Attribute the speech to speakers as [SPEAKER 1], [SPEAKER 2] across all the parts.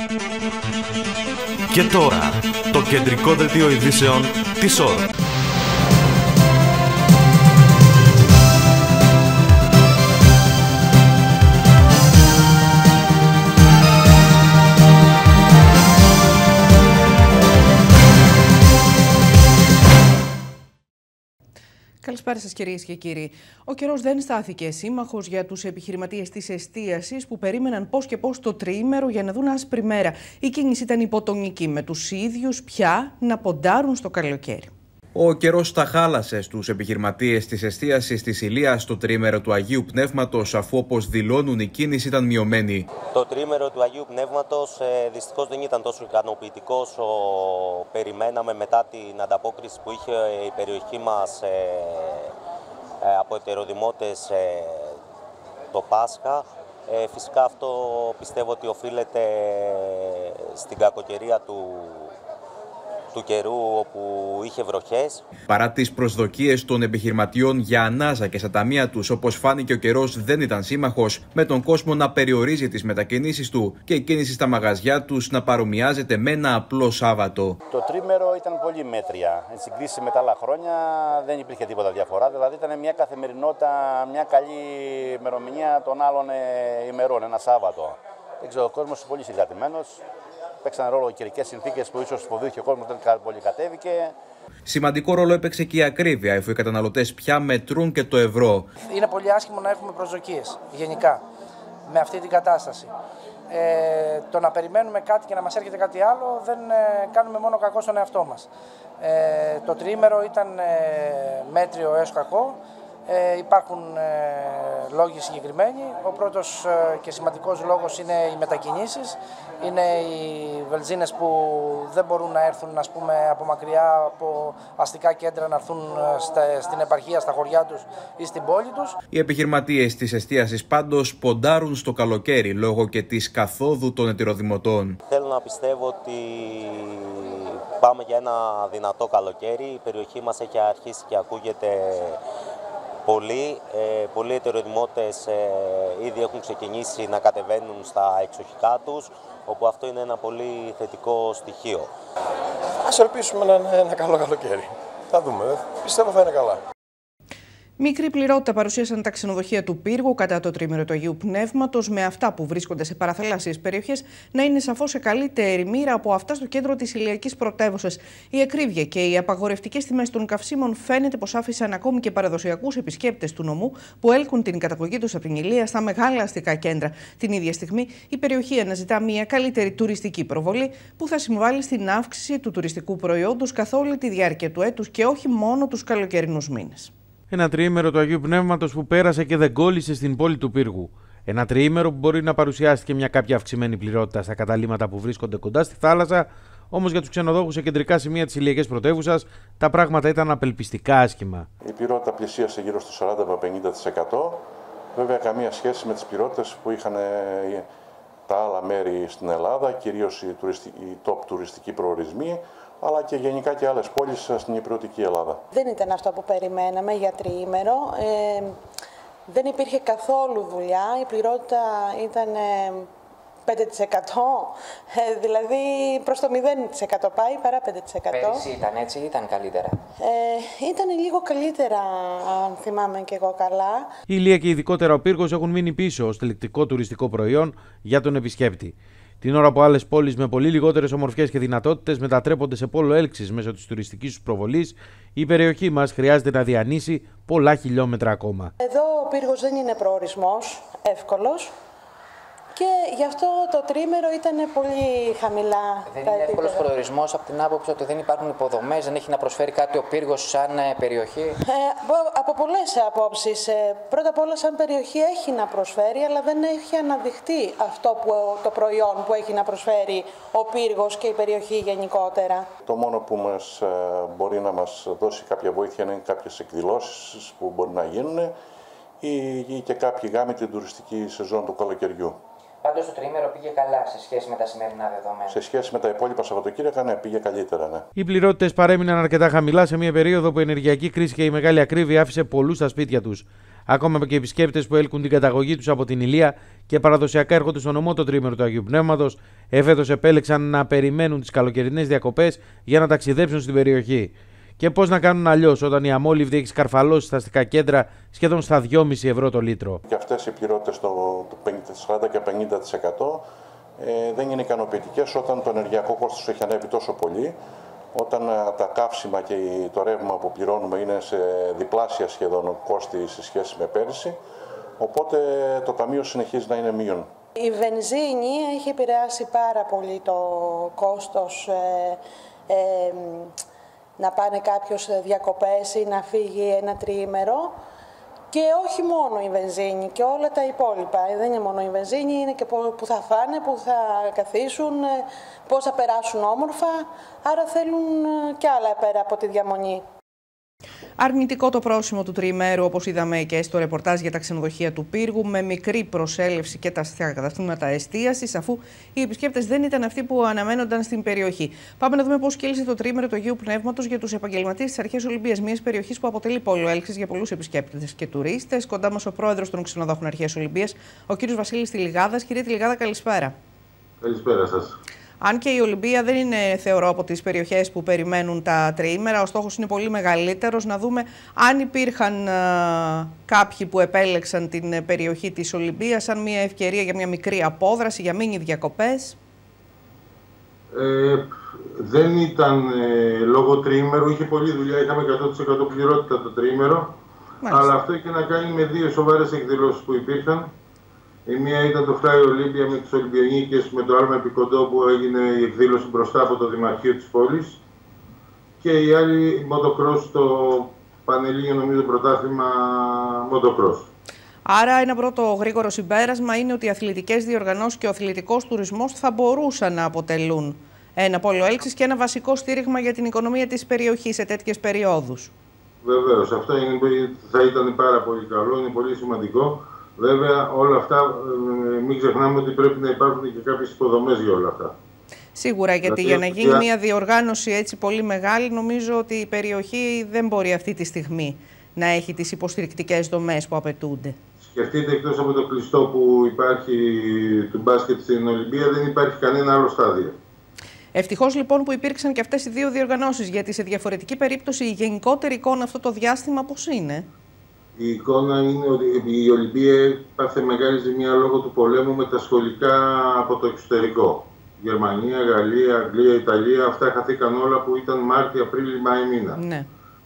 [SPEAKER 1] Και τώρα, το κεντρικό δελτίο ειδήσεων της ώρας.
[SPEAKER 2] Καλησπέρα σας κυρίες και κύριοι. Ο καιρός δεν στάθηκε σύμμαχος για τους επιχειρηματίες της εστίασης που περίμεναν πώς και πώς το τριήμερο για να δουν άσπρη μέρα. Η κίνηση ήταν υποτονική, με τους ίδιους πια να ποντάρουν στο καλοκαίρι.
[SPEAKER 3] Ο καιρός τα χάλασε στους επιχειρηματίες της εστίασης της Ηλίας το τριήμερο του Αγίου Πνεύματος, αφού όπως δηλώνουν η κίνηση ήταν μειωμένη.
[SPEAKER 4] Το τριήμερο του Αγίου Πνεύματος δυστυχώς δεν ήταν τόσο ικανοποιητικό όσο περιμέναμε μετά την ανταπόκριση που είχε η περιοχή μας από ετεροδημότες το Πάσχα. Φυσικά αυτό πιστεύω ότι οφείλεται στην κακοκαιρία του καιρού όπου είχε βροχές.
[SPEAKER 3] Παρά τις προσδοκίες των επιχειρηματιών για ανάζα και στα ταμεία τους, όπως φάνηκε ο καιρός δεν ήταν σύμμαχος, με τον κόσμο να περιορίζει τις μετακινήσεις του και η κίνηση στα μαγαζιά τους να παρομοιάζεται με ένα απλό Σάββατο.
[SPEAKER 5] Το τρίμερο ήταν πολύ μέτρια. Εν συγκρίση με τα άλλα χρόνια δεν υπήρχε τίποτα διαφορά. Δηλαδή ήταν μια καθημερινότητα, μια καλή ημερομηνία των άλλων ημερών, ένα Σάββατο. Δεν ξέρω, ο κόσμος είναι πολύ συγκρατημένος. Παίξαν ρόλο οι καιρικές συνθήκες που ίσως φοβήθηκε ο κόσμος, δεν πολύ κατέβηκε.
[SPEAKER 3] Σημαντικό ρόλο έπαιξε και η ακρίβεια, αφού οι καταναλωτές πια μετρούν και το ευρώ.
[SPEAKER 6] Είναι πολύ άσχημο να έχουμε προσδοκίες γενικά με αυτή την κατάσταση. Το να περιμένουμε κάτι και να μας έρχεται κάτι άλλο δεν κάνουμε μόνο κακό στον εαυτό μας. Το τριήμερο ήταν μέτριο έως κακό. Υπάρχουν λόγοι συγκεκριμένοι. Ο πρώτος και σημαντικός λόγος είναι οι μετακινήσεις. Είναι οι βενζίνες που δεν μπορούν να έρθουν, ας πούμε, από μακριά, από αστικά κέντρα, να έρθουν στην επαρχία, στα χωριά τους ή στην πόλη τους.
[SPEAKER 3] Οι επιχειρηματίες της εστίασης πάντως ποντάρουν στο καλοκαίρι λόγω και της καθόδου των ετεροδημοτών.
[SPEAKER 4] Θέλω να πιστεύω ότι πάμε για ένα δυνατό καλοκαίρι. Η περιοχή μας έχει αρχίσει και ακούγεται πολλοί ετεροδημότες ήδη έχουν ξεκινήσει να κατεβαίνουν στα εξοχικά τους, όπου αυτό είναι ένα πολύ θετικό στοιχείο.
[SPEAKER 7] Ας ελπίσουμε να είναι ένα καλό καλοκαίρι. Θα δούμε. Πιστεύω θα είναι καλά.
[SPEAKER 2] Μικρή πληρότητα παρουσίασαν τα ξενοδοχεία του Πύργου κατά το τρίμερο του Αγίου Πνεύματος, με αυτά που βρίσκονται σε παραθαλάσσιες περιοχές να είναι σαφώς σε καλύτερη μοίρα από αυτά στο κέντρο της ηλιακής πρωτεύουσας. Η ακρίβεια και οι απαγορευτικές τιμές των καυσίμων φαίνεται πως άφησαν ακόμη και παραδοσιακούς επισκέπτες του νομού που έλκουν την καταγωγή τους από την Ηλία στα μεγάλα αστικά κέντρα. Την ίδια στιγμή, η περιοχή αναζητά μια καλύτερη τουριστική προβολή που θα συμβάλλει στην αύξηση του τουριστικού προϊόντος καθ' όλη τη διάρκεια του έτους και όχι μόνο τους καλοκαιρινούς μήνες.
[SPEAKER 8] Ένα τριήμερο του Αγίου Πνεύματος που πέρασε και δεν κόλλησε στην πόλη του Πύργου. Ένα τριήμερο που μπορεί να παρουσιάσει και μια κάποια αυξημένη πληρότητα στα καταλύματα που βρίσκονται κοντά στη θάλασσα, όμως για τους ξενοδόχους σε κεντρικά σημεία της ηλιακής πρωτεύουσας τα πράγματα ήταν απελπιστικά άσχημα.
[SPEAKER 7] Η πληρότητα πλησίασε γύρω στο 40 με 50%. Βέβαια, καμία σχέση με τις πληρότητες που είχαν τα άλλα μέρη στην Ελλάδα, κυρίως οι top τουριστικοί προορισμοί, αλλά και γενικά και άλλες πόλεις στην υπηρετική Ελλάδα.
[SPEAKER 9] Δεν ήταν αυτό που περιμέναμε για τριήμερο. Δεν υπήρχε καθόλου δουλειά. Η πληρότητα ήταν 5%, δηλαδή προς το 0% πάει, παρά 5%.
[SPEAKER 10] Πέρυσι ήταν έτσι ή ήταν καλύτερα?
[SPEAKER 9] Ήταν λίγο καλύτερα, αν θυμάμαι και εγώ καλά.
[SPEAKER 8] Η Ηλία και ειδικότερα ο Πύργος έχουν μείνει πίσω ως τελεκτικό τουριστικό προϊόν για τον επισκέπτη. Την ώρα που άλλες πόλεις με πολύ λιγότερες ομορφιές και δυνατότητες μετατρέπονται σε πόλο έλξης μέσω της τουριστικής τους προβολής, η περιοχή μας χρειάζεται να διανύσει πολλά χιλιόμετρα ακόμα.
[SPEAKER 9] Εδώ ο Πύργος δεν είναι προορισμός εύκολος και γι' αυτό το τρίμερο ήταν πολύ χαμηλά.
[SPEAKER 10] Δεν είναι εύκολος προορισμός από την άποψη ότι δεν υπάρχουν υποδομές, δεν έχει να προσφέρει κάτι ο Πύργος σαν περιοχή?
[SPEAKER 9] Από πολλές απόψεις. Πρώτα απ' όλα σαν περιοχή έχει να προσφέρει, αλλά δεν έχει αναδειχτεί το προϊόν που έχει να προσφέρει ο Πύργος και η περιοχή γενικότερα.
[SPEAKER 7] Το μόνο που μπορεί να μας δώσει κάποια βοήθεια είναι κάποιες εκδηλώσεις που μπορεί να γίνουν ή και κάποιοι γάμοι την τουριστική σεζόν του καλοκαιριού.
[SPEAKER 10] Πάντως το τριήμερο πήγε καλά σε σχέση με τα σημερινά δεδομένα.
[SPEAKER 7] Σε σχέση με τα υπόλοιπα Σαββατοκύριακα, ναι, πήγε καλύτερα, ναι.
[SPEAKER 8] Οι πληρότητες παρέμειναν αρκετά χαμηλά σε μια περίοδο που η ενεργειακή κρίση και η μεγάλη ακρίβεια άφησε πολλούς στα σπίτια τους. Ακόμα και οι επισκέπτες που έλκουν την καταγωγή τους από την Ηλία και παραδοσιακά έρχονται στο νομό το τρίμηνο του Αγίου Πνεύματος, εφέτος επέλεξαν να περιμένουν τις καλοκαιρινές διακοπές για να ταξιδέψουν στην περιοχή. Και πώς να κάνουν αλλιώς όταν η αμόλυβδη έχει σκαρφαλώσει στα αστικά κέντρα σχεδόν στα 2,5 ευρώ το λίτρο.
[SPEAKER 7] Και αυτές οι πληρότητες το 40 και 50% δεν είναι ικανοποιητικές όταν το ενεργειακό κόστος έχει ανέβει τόσο πολύ, όταν τα καύσιμα και το ρεύμα που πληρώνουμε είναι σε διπλάσια σχεδόν κόστη σε σχέση με πέρυσι, οπότε το ταμείο συνεχίζει να είναι μείον.
[SPEAKER 9] Η βενζίνη έχει επηρεάσει πάρα πολύ το κόστος να πάνε κάποιος διακοπές ή να φύγει ένα τριήμερο. Και όχι μόνο η βενζίνη και όλα τα υπόλοιπα. Δεν είναι μόνο η βενζίνη, είναι και που θα φάνε, που θα καθίσουν, πώς θα περάσουν όμορφα. Άρα θέλουν και άλλα πέρα από τη διαμονή.
[SPEAKER 2] Αρνητικό το πρόσημο του τριημέρου, όπως είδαμε και στο ρεπορτάζ για τα ξενοδοχεία του Πύργου, με μικρή προσέλευση και τα καταστήματα εστίασης, αφού οι επισκέπτες δεν ήταν αυτοί που αναμένονταν στην περιοχή. Πάμε να δούμε πώς κύλησε το τριήμερο του Αγίου Πνεύματος για τους επαγγελματίες της Αρχαίας Ολυμπίας, μιας περιοχής που αποτελεί πόλο έλξης για πολλούς επισκέπτες και τουρίστες. Κοντά μας ο πρόεδρος των ξενοδόχων Αρχαίας Ολυμπίας, ο κ. Βασίλης Τηλιγάδας. Κύριε Τηλιγάδα, καλησπέρα.
[SPEAKER 11] Καλησπέρα σας.
[SPEAKER 2] Αν και η Ολυμπία δεν είναι, θεωρώ, από τις περιοχές που περιμένουν τα τριήμερα, ο στόχος είναι πολύ μεγαλύτερος. Να δούμε αν υπήρχαν κάποιοι που επέλεξαν την περιοχή της Ολυμπίας σαν μια ευκαιρία για μια μικρή απόδραση, για μίνι διακοπές.
[SPEAKER 11] Δεν ήταν λόγω τριήμερου, είχε πολλή δουλειά, είχαμε 100% πληρότητα το τριήμερο. Μάλιστα. Αλλά αυτό είχε να κάνει με δύο σοβαρές εκδηλώσεις που υπήρχαν. Η μία ήταν το Fly Olympia με τις Ολυμπιονίκες, με το άλμα επικοντό που έγινε η εκδήλωση μπροστά από το Δημαρχείο της πόλης. Και η άλλη motocross, το Πανελλήνιο νομίζω πρωτάθλημα motocross.
[SPEAKER 2] Άρα ένα πρώτο γρήγορο συμπέρασμα είναι ότι οι αθλητικές διοργανώσεις και ο αθλητικός τουρισμός θα μπορούσαν να αποτελούν ένα πόλο έλξης και ένα βασικό στήριγμα για την οικονομία της περιοχής σε τέτοιες περιόδους.
[SPEAKER 11] Βεβαίως, αυτό θα ήταν πάρα πολύ καλό, είναι πολύ σημαντικό. Βέβαια, όλα αυτά μην ξεχνάμε ότι πρέπει να υπάρχουν και κάποιες υποδομές για όλα αυτά.
[SPEAKER 2] Σίγουρα, γιατί για να γίνει μια διοργάνωση έτσι πολύ μεγάλη, νομίζω ότι η περιοχή δεν μπορεί αυτή τη στιγμή να έχει τις υποστηρικτικές δομές που απαιτούνται.
[SPEAKER 11] Σκεφτείτε, εκτός από το κλειστό που υπάρχει του μπάσκετ στην Ολυμπία, δεν υπάρχει κανένα άλλο στάδιο.
[SPEAKER 2] Ευτυχώς λοιπόν που υπήρξαν και αυτές οι δύο διοργανώσεις, γιατί σε διαφορετική περίπτωση η γενικότερη εικόνα αυτό το διάστημα πώς είναι?
[SPEAKER 11] Η εικόνα είναι ότι η Ολυμπία πάθε μεγάλη ζημιά λόγω του πολέμου με τα σχολικά από το εξωτερικό. Γερμανία, Γαλλία, Αγγλία, Ιταλία, αυτά χαθήκαν όλα που ήταν Μάρτιο, Απρίλιο, Μάη μήνα.
[SPEAKER 2] Ναι.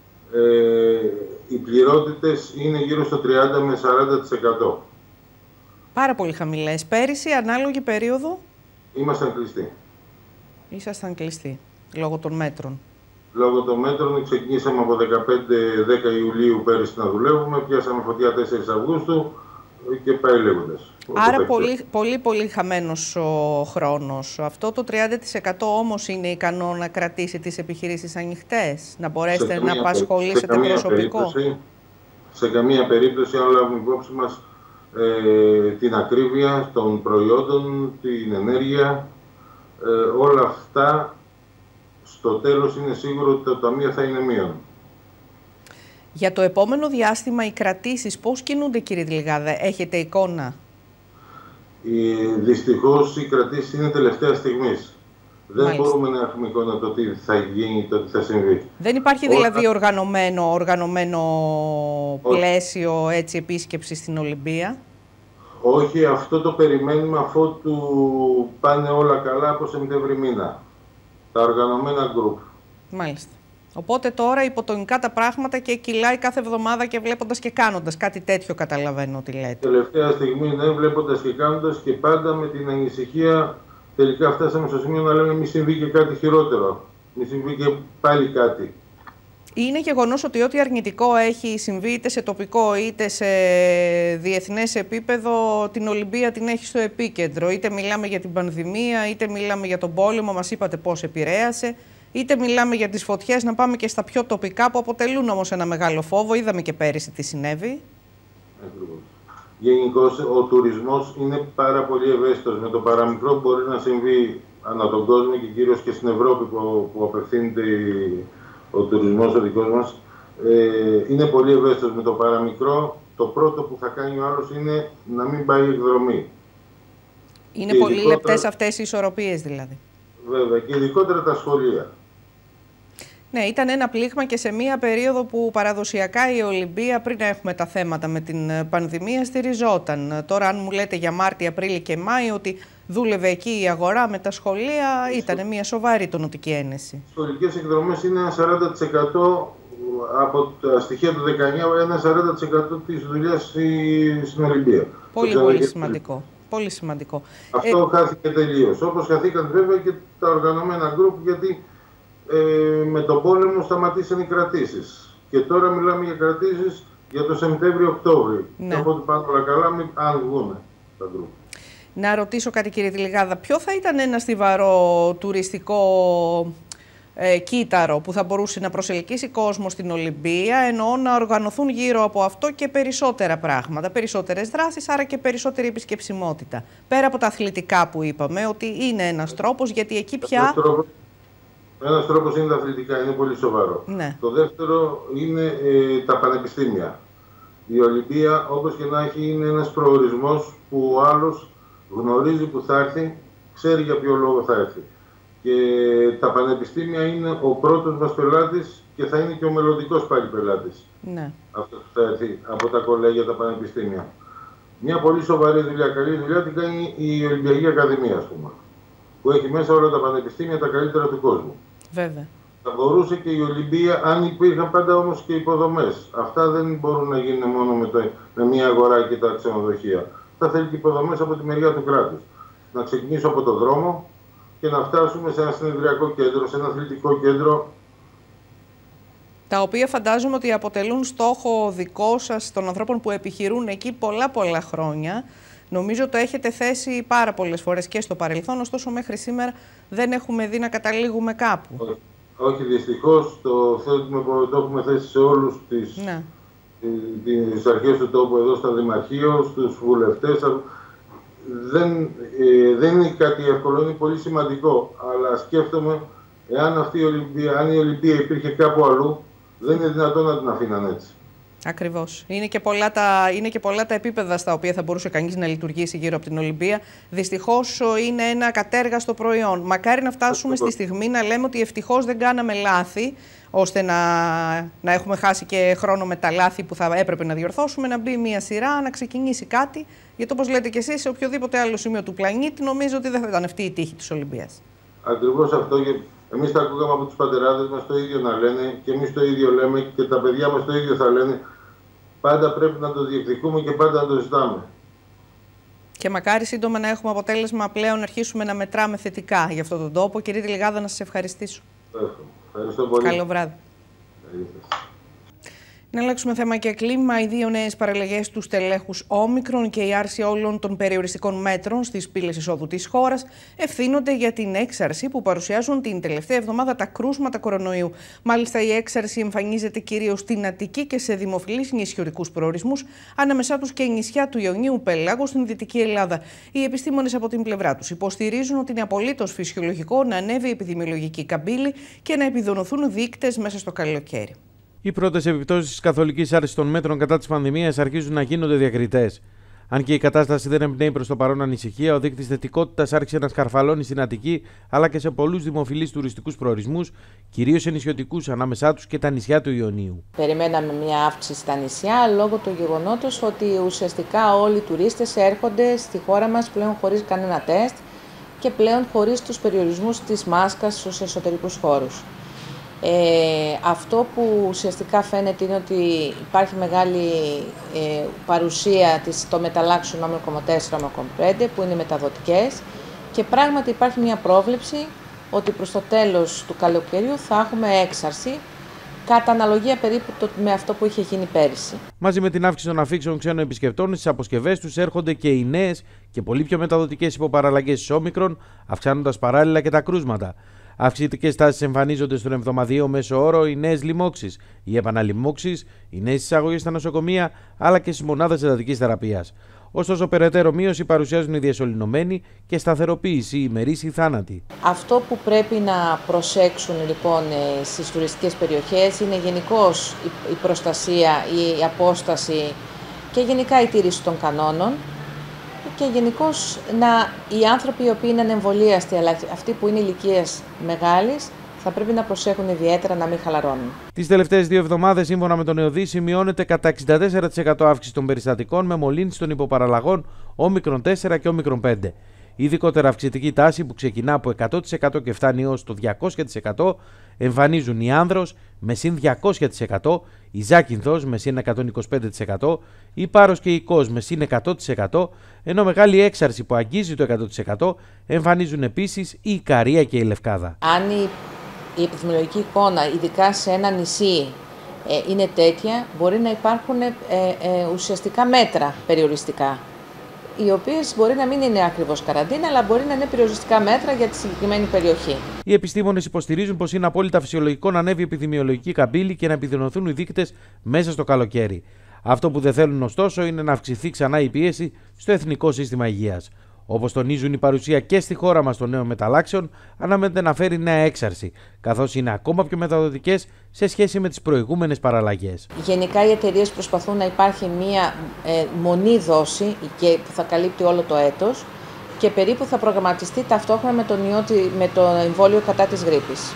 [SPEAKER 11] Οι πληρότητες είναι γύρω στο 30 με 40%.
[SPEAKER 2] Πάρα πολύ χαμηλές. Πέρυσι, ανάλογη περίοδο?
[SPEAKER 11] Ήμασταν κλειστοί.
[SPEAKER 2] Ήσασταν κλειστοί, λόγω των μέτρων.
[SPEAKER 11] Λόγω των μέτρων ξεκινήσαμε από 15-10 Ιουλίου πέρυσι να δουλεύουμε, πιάσαμε φωτιά 4 Αυγούστου και πάει λέγοντας.
[SPEAKER 2] Άρα πολύ χαμένος ο χρόνος. Αυτό το 30% όμως είναι ικανό να κρατήσει τις επιχειρήσεις ανοιχτές, να μπορέσετε να απασχολήσετε προσωπικό?
[SPEAKER 11] Σε καμία περίπτωση, αν λάβουμε υπόψη μας την ακρίβεια των προϊόντων, την ενέργεια, όλα αυτά, στο τέλος είναι σίγουρο ότι το ταμείο θα είναι μείον.
[SPEAKER 2] Για το επόμενο διάστημα οι κρατήσεις πώς κινούνται, κύριε Τηλιγάδα, έχετε εικόνα?
[SPEAKER 11] Δυστυχώς οι κρατήσεις είναι τελευταία στιγμής. Δεν μπορούμε να έχουμε εικόνα το τι θα γίνει, το τι θα συμβεί. Δεν υπάρχει
[SPEAKER 2] δηλαδή οργανωμένο πλαίσιο έτσι, επίσκεψης στην Ολυμπία?
[SPEAKER 11] Όχι, αυτό το περιμένουμε αφότου πάνε όλα καλά από Σεπτέμβρη μήνα. Τα οργανωμένα γκρουπ.
[SPEAKER 2] Μάλιστα. Οπότε τώρα υποτονικά τα πράγματα και κυλάει κάθε εβδομάδα και βλέποντας και κάνοντας. Κάτι τέτοιο καταλαβαίνω ότι λέτε.
[SPEAKER 11] Τελευταία στιγμή, ναι, βλέποντας και κάνοντας και πάντα με την ανησυχία, τελικά φτάσαμε στο σημείο να λέμε μη συμβεί και κάτι χειρότερο. Μη συμβεί και πάλι κάτι.
[SPEAKER 2] Είναι γεγονός ότι ό,τι αρνητικό έχει συμβεί είτε σε τοπικό είτε σε διεθνές επίπεδο, την Ολυμπία την έχει στο επίκεντρο. Είτε μιλάμε για την πανδημία, είτε μιλάμε για τον πόλεμο, μας είπατε πώς επηρέασε, είτε μιλάμε για τις φωτιές, να πάμε και στα πιο τοπικά που αποτελούν όμως ένα μεγάλο φόβο. Είδαμε και πέρυσι τι συνέβη.
[SPEAKER 11] Ακριβώς. Γενικώς ο τουρισμός είναι πάρα πολύ ευαίσθητος. Με το παραμικρό που μπορεί να συμβεί ανά τον κόσμο και κυρίως και στην Ευρώπη που απευθύνεται ο τουρισμός ο δικός μας, είναι πολύ ευαίσθητος. Με το παραμικρό το πρώτο που θα κάνει ο άλλος είναι να μην πάει εκδρομή.
[SPEAKER 2] Είναι και πολύ λεπτές αυτές οι ισορροπίες δηλαδή.
[SPEAKER 11] Βέβαια, και ειδικότερα τα σχολεία.
[SPEAKER 2] Ναι, ήταν ένα πλήγμα και σε μία περίοδο που παραδοσιακά η Ολυμπία, πριν έχουμε τα θέματα με την πανδημία, στηριζόταν. Τώρα, αν μου λέτε για Μάρτιο, Απρίλιο και Μάιο ότι δούλευε εκεί η αγορά με τα σχολεία, ήταν μια σοβαρή τονωτική ένεση. Οι
[SPEAKER 11] σχολικές εκδρομές είναι ένα 40% από τα στοιχεία του 19, ένα 40% της δουλειάς στην Ολυμπία.
[SPEAKER 2] Πολύ σημαντικό. Πολύ σημαντικό.
[SPEAKER 11] Αυτό χάθηκε τελείως. Όπως χαθήκαν βέβαια και τα οργανωμένα γκρουπ, γιατί με τον πόλεμο σταματήσαν οι κρατήσεις. Και τώρα μιλάμε για κρατήσεις για το Σεπτέμβριο-Οκτώβριο. Ναι. Οπότε πάνε όλα καλά, αν βγουν τα γκρουπ.
[SPEAKER 2] Να ρωτήσω κάτι, κύριε Τηλιγάδα, ποιο θα ήταν ένα στιβαρό τουριστικό κύτταρο που θα μπορούσε να προσελκύσει κόσμο στην Ολυμπία, εννοώ να οργανωθούν γύρω από αυτό και περισσότερα πράγματα, περισσότερες δράσεις, άρα και περισσότερη επισκεψιμότητα. Πέρα από τα αθλητικά που είπαμε, ότι είναι ένας τρόπος, γιατί εκεί πια...
[SPEAKER 11] Ένας τρόπος είναι τα αθλητικά, είναι πολύ σοβαρό.
[SPEAKER 2] Ναι.
[SPEAKER 11] Το δεύτερο είναι τα πανεπιστήμια. Η Ολυμπία, όπως και να έχει, είναι ένας προορισμός που ο άλλος γνωρίζει που θα έρθει, ξέρει για ποιο λόγο θα έρθει. Και τα πανεπιστήμια είναι ο πρώτος μας πελάτης και θα είναι και ο μελλοντικός πάλι πελάτης.
[SPEAKER 2] Ναι.
[SPEAKER 11] Αυτό που θα έρθει από τα κολέγια, τα πανεπιστήμια. Μια πολύ σοβαρή δουλειά, καλή δουλειά την κάνει η Ολυμπιακή Ακαδημία, ας πούμε, που έχει μέσα όλα τα πανεπιστήμια τα καλύτερα του κόσμου.
[SPEAKER 2] Βέβαια.
[SPEAKER 11] Θα μπορούσε και η Ολυμπία, αν υπήρχαν πάντα όμως και υποδομές. Αυτά δεν μπορούν να γίνουν μόνο με μια αγορά και τα ξενοδοχεία. Θα θέλει και υποδομές από τη μεριά του κράτους. Να ξεκινήσω από το δρόμο και να φτάσουμε σε ένα συνεδριακό κέντρο, σε ένα αθλητικό κέντρο.
[SPEAKER 2] Τα οποία φαντάζομαι ότι αποτελούν στόχο δικό σας, των ανθρώπων που επιχειρούν εκεί πολλά χρόνια. Νομίζω το έχετε θέσει πάρα πολλές φορές και στο παρελθόν, ωστόσο μέχρι σήμερα δεν έχουμε δει να καταλήγουμε κάπου.
[SPEAKER 11] Όχι, δυστυχώς το έχουμε θέσει σε όλους τις αρχές του τόπου, εδώ στα δημαρχείο, στους βουλευτές. Δεν είναι κάτι εύκολο, είναι πολύ σημαντικό, αλλά σκέφτομαι εάν αν η Ολυμπία υπήρχε κάπου αλλού, δεν είναι δυνατόν να την αφήναν έτσι.
[SPEAKER 2] Ακριβώς. Είναι και πολλά τα επίπεδα στα οποία θα μπορούσε κανείς να λειτουργήσει γύρω από την Ολυμπία. Δυστυχώς είναι ένα κατέργαστο προϊόν. Μακάρι να φτάσουμε στη στιγμή να λέμε ότι ευτυχώς δεν κάναμε λάθη, ώστε να έχουμε χάσει και χρόνο με τα λάθη που θα έπρεπε να διορθώσουμε, να μπει μια σειρά, να ξεκινήσει κάτι. Γιατί όπως λέτε και εσείς, σε οποιοδήποτε άλλο σημείο του πλανήτη, νομίζω ότι δεν θα ήταν αυτή η τύχη της Ολυμπίας.
[SPEAKER 11] Ακριβώς αυτό. Εμείς τα ακούγαμε από τους πατεράδες μας το ίδιο να λένε και εμείς το ίδιο λέμε και τα παιδιά μας το ίδιο θα λένε. Πάντα πρέπει να το διεκδικούμε και πάντα να το ζητάμε. Και
[SPEAKER 2] μακάρι σύντομα να έχουμε αποτέλεσμα πλέον, να αρχίσουμε να μετράμε θετικά για αυτόν τον τόπο. Κύριε Τηλιγάδα, να σας ευχαριστήσω.
[SPEAKER 11] Ευχαριστώ πολύ.
[SPEAKER 2] Καλό βράδυ. Να αλλάξουμε θέμα και κλίμα. Οι δύο νέες παραλλαγές του στελέχους Όμικρον και η άρση όλων των περιοριστικών μέτρων στις πύλες εισόδου της χώρας ευθύνονται για την έξαρση που παρουσιάζουν την τελευταία εβδομάδα τα κρούσματα κορονοϊού. Μάλιστα, η έξαρση εμφανίζεται κυρίως στην Αττική και σε δημοφιλείς νησιωτικούς προορισμούς, ανάμεσά τους και η νησιά του Ιωνίου Πέλαγος στην Δυτική Ελλάδα. Οι επιστήμονες από την πλευρά τους υποστηρίζουν ότι είναι απολύτως φυσιολογικό να ανέβει η επιδημιολογική καμπύλη και να επιδονωθούν δείκτες μέσα στο καλοκαίρι.
[SPEAKER 8] Οι πρώτες επιπτώσεις της καθολικής άρσης των μέτρων κατά της πανδημίας αρχίζουν να γίνονται διακριτές. Αν και η κατάσταση δεν εμπνέει προς το παρόν ανησυχία, ο δείκτης θετικότητας άρχισε να σκαρφαλώνει στην Αττική αλλά και σε πολλούς δημοφιλείς τουριστικούς προορισμούς, κυρίως σε νησιωτικούς, ανάμεσά τους και τα νησιά του Ιωνίου.
[SPEAKER 12] Περιμέναμε μια αύξηση στα νησιά λόγω του γεγονότος ότι ουσιαστικά όλοι οι τουρίστες έρχονται στη χώρα μας πλέον χωρίς κανένα τεστ και πλέον χωρίς τους περιορισμούς της μάσκας στους εσωτερικούς χώρους. Αυτό που ουσιαστικά φαίνεται είναι ότι υπάρχει μεγάλη παρουσία των μεταλλάξεων όμικρον 4, όμικρον 5 που είναι μεταδοτικές και πράγματι υπάρχει μια πρόβλεψη ότι προς το τέλος του καλοκαιριού θα έχουμε έξαρση κατά αναλογία περίπου με αυτό που είχε γίνει πέρυσι.
[SPEAKER 8] Μαζί με την αύξηση των αφήξεων ξένων επισκεπτών στις αποσκευές τους έρχονται και οι νέες και πολύ πιο μεταδοτικές υποπαραλλαγές της όμικρον, αυξάνοντας παράλληλα και τα κρούσματα. Αυξητικές τάσεις εμφανίζονται στον εβδομαδιαίο μέσο όρο, οι νέες λοιμώξεις, οι επαναλοιμώξεις, οι νέες εισαγωγές στα νοσοκομεία αλλά και στις μονάδες εντατικής θεραπείας. Ωστόσο, περαιτέρω μείωση παρουσιάζουν οι διασωληνωμένοι και σταθεροποίηση, οι ημερήσιοι θάνατοι.
[SPEAKER 12] Αυτό που πρέπει να προσέξουν λοιπόν στις τουριστικές περιοχές είναι γενικώς η προστασία, η απόσταση και γενικά η τήρηση των κανόνων και γενικώς οι άνθρωποι οι οποίοι είναι ανεμβολίαστοι, αλλά αυτοί που είναι ηλικίας μεγάλης, θα πρέπει να προσέχουν ιδιαίτερα να μην χαλαρώνουν. Τις τελευταίες 2 εβδομάδες, σύμφωνα με τον ΕΟΔΗ, σημειώνεται κατά 64% αύξηση των περιστατικών με μολύνσεις των υποπαραλλαγών όμικρον 4 και όμικρον 5. Η ειδικότερα αυξητική τάση που ξεκινά από 100% και φτάνει έως το 200% εμφανίζουν η άνδρος με συν 200%, η ζάκυνθος με συν 125%, η πάρος και η κος με συν 100%, ενώ μεγάλη έξαρση που αγγίζει το 100% εμφανίζουν επίσης η Ικαρία και η Λευκάδα. Αν η επιδημιολογική εικόνα, ειδικά σε ένα νησί, είναι τέτοια, μπορεί να υπάρχουν ουσιαστικά μέτρα περιοριστικά, οι οποίες μπορεί να μην είναι ακριβώς καραντίνα, αλλά μπορεί να είναι περιοριστικά μέτρα για τη συγκεκριμένη περιοχή. Οι επιστήμονες υποστηρίζουν πως είναι απόλυτα φυσιολογικό να ανέβει η επιδημιολογική καμπύλη και να επιδεινωθούν οι δείκτες μέσα στο καλοκαίρι. Αυτό που δεν θέλουν ωστόσο είναι να αυξηθεί ξανά η πίεση στο Εθνικό Σύστημα Υγείας. Όπως τονίζουν, η παρουσία και στη χώρα μας των νέων μεταλλάξεων αναμένεται να φέρει νέα έξαρση, καθώς είναι ακόμα πιο μεταδοτικές σε σχέση με τις προηγούμενες παραλλαγές. Γενικά οι εταιρείες προσπαθούν να υπάρχει μία μονή δόση που θα καλύπτει όλο το έτος και περίπου θα προγραμματιστεί ταυτόχρονα με το εμβόλιο κατά της γρίπης.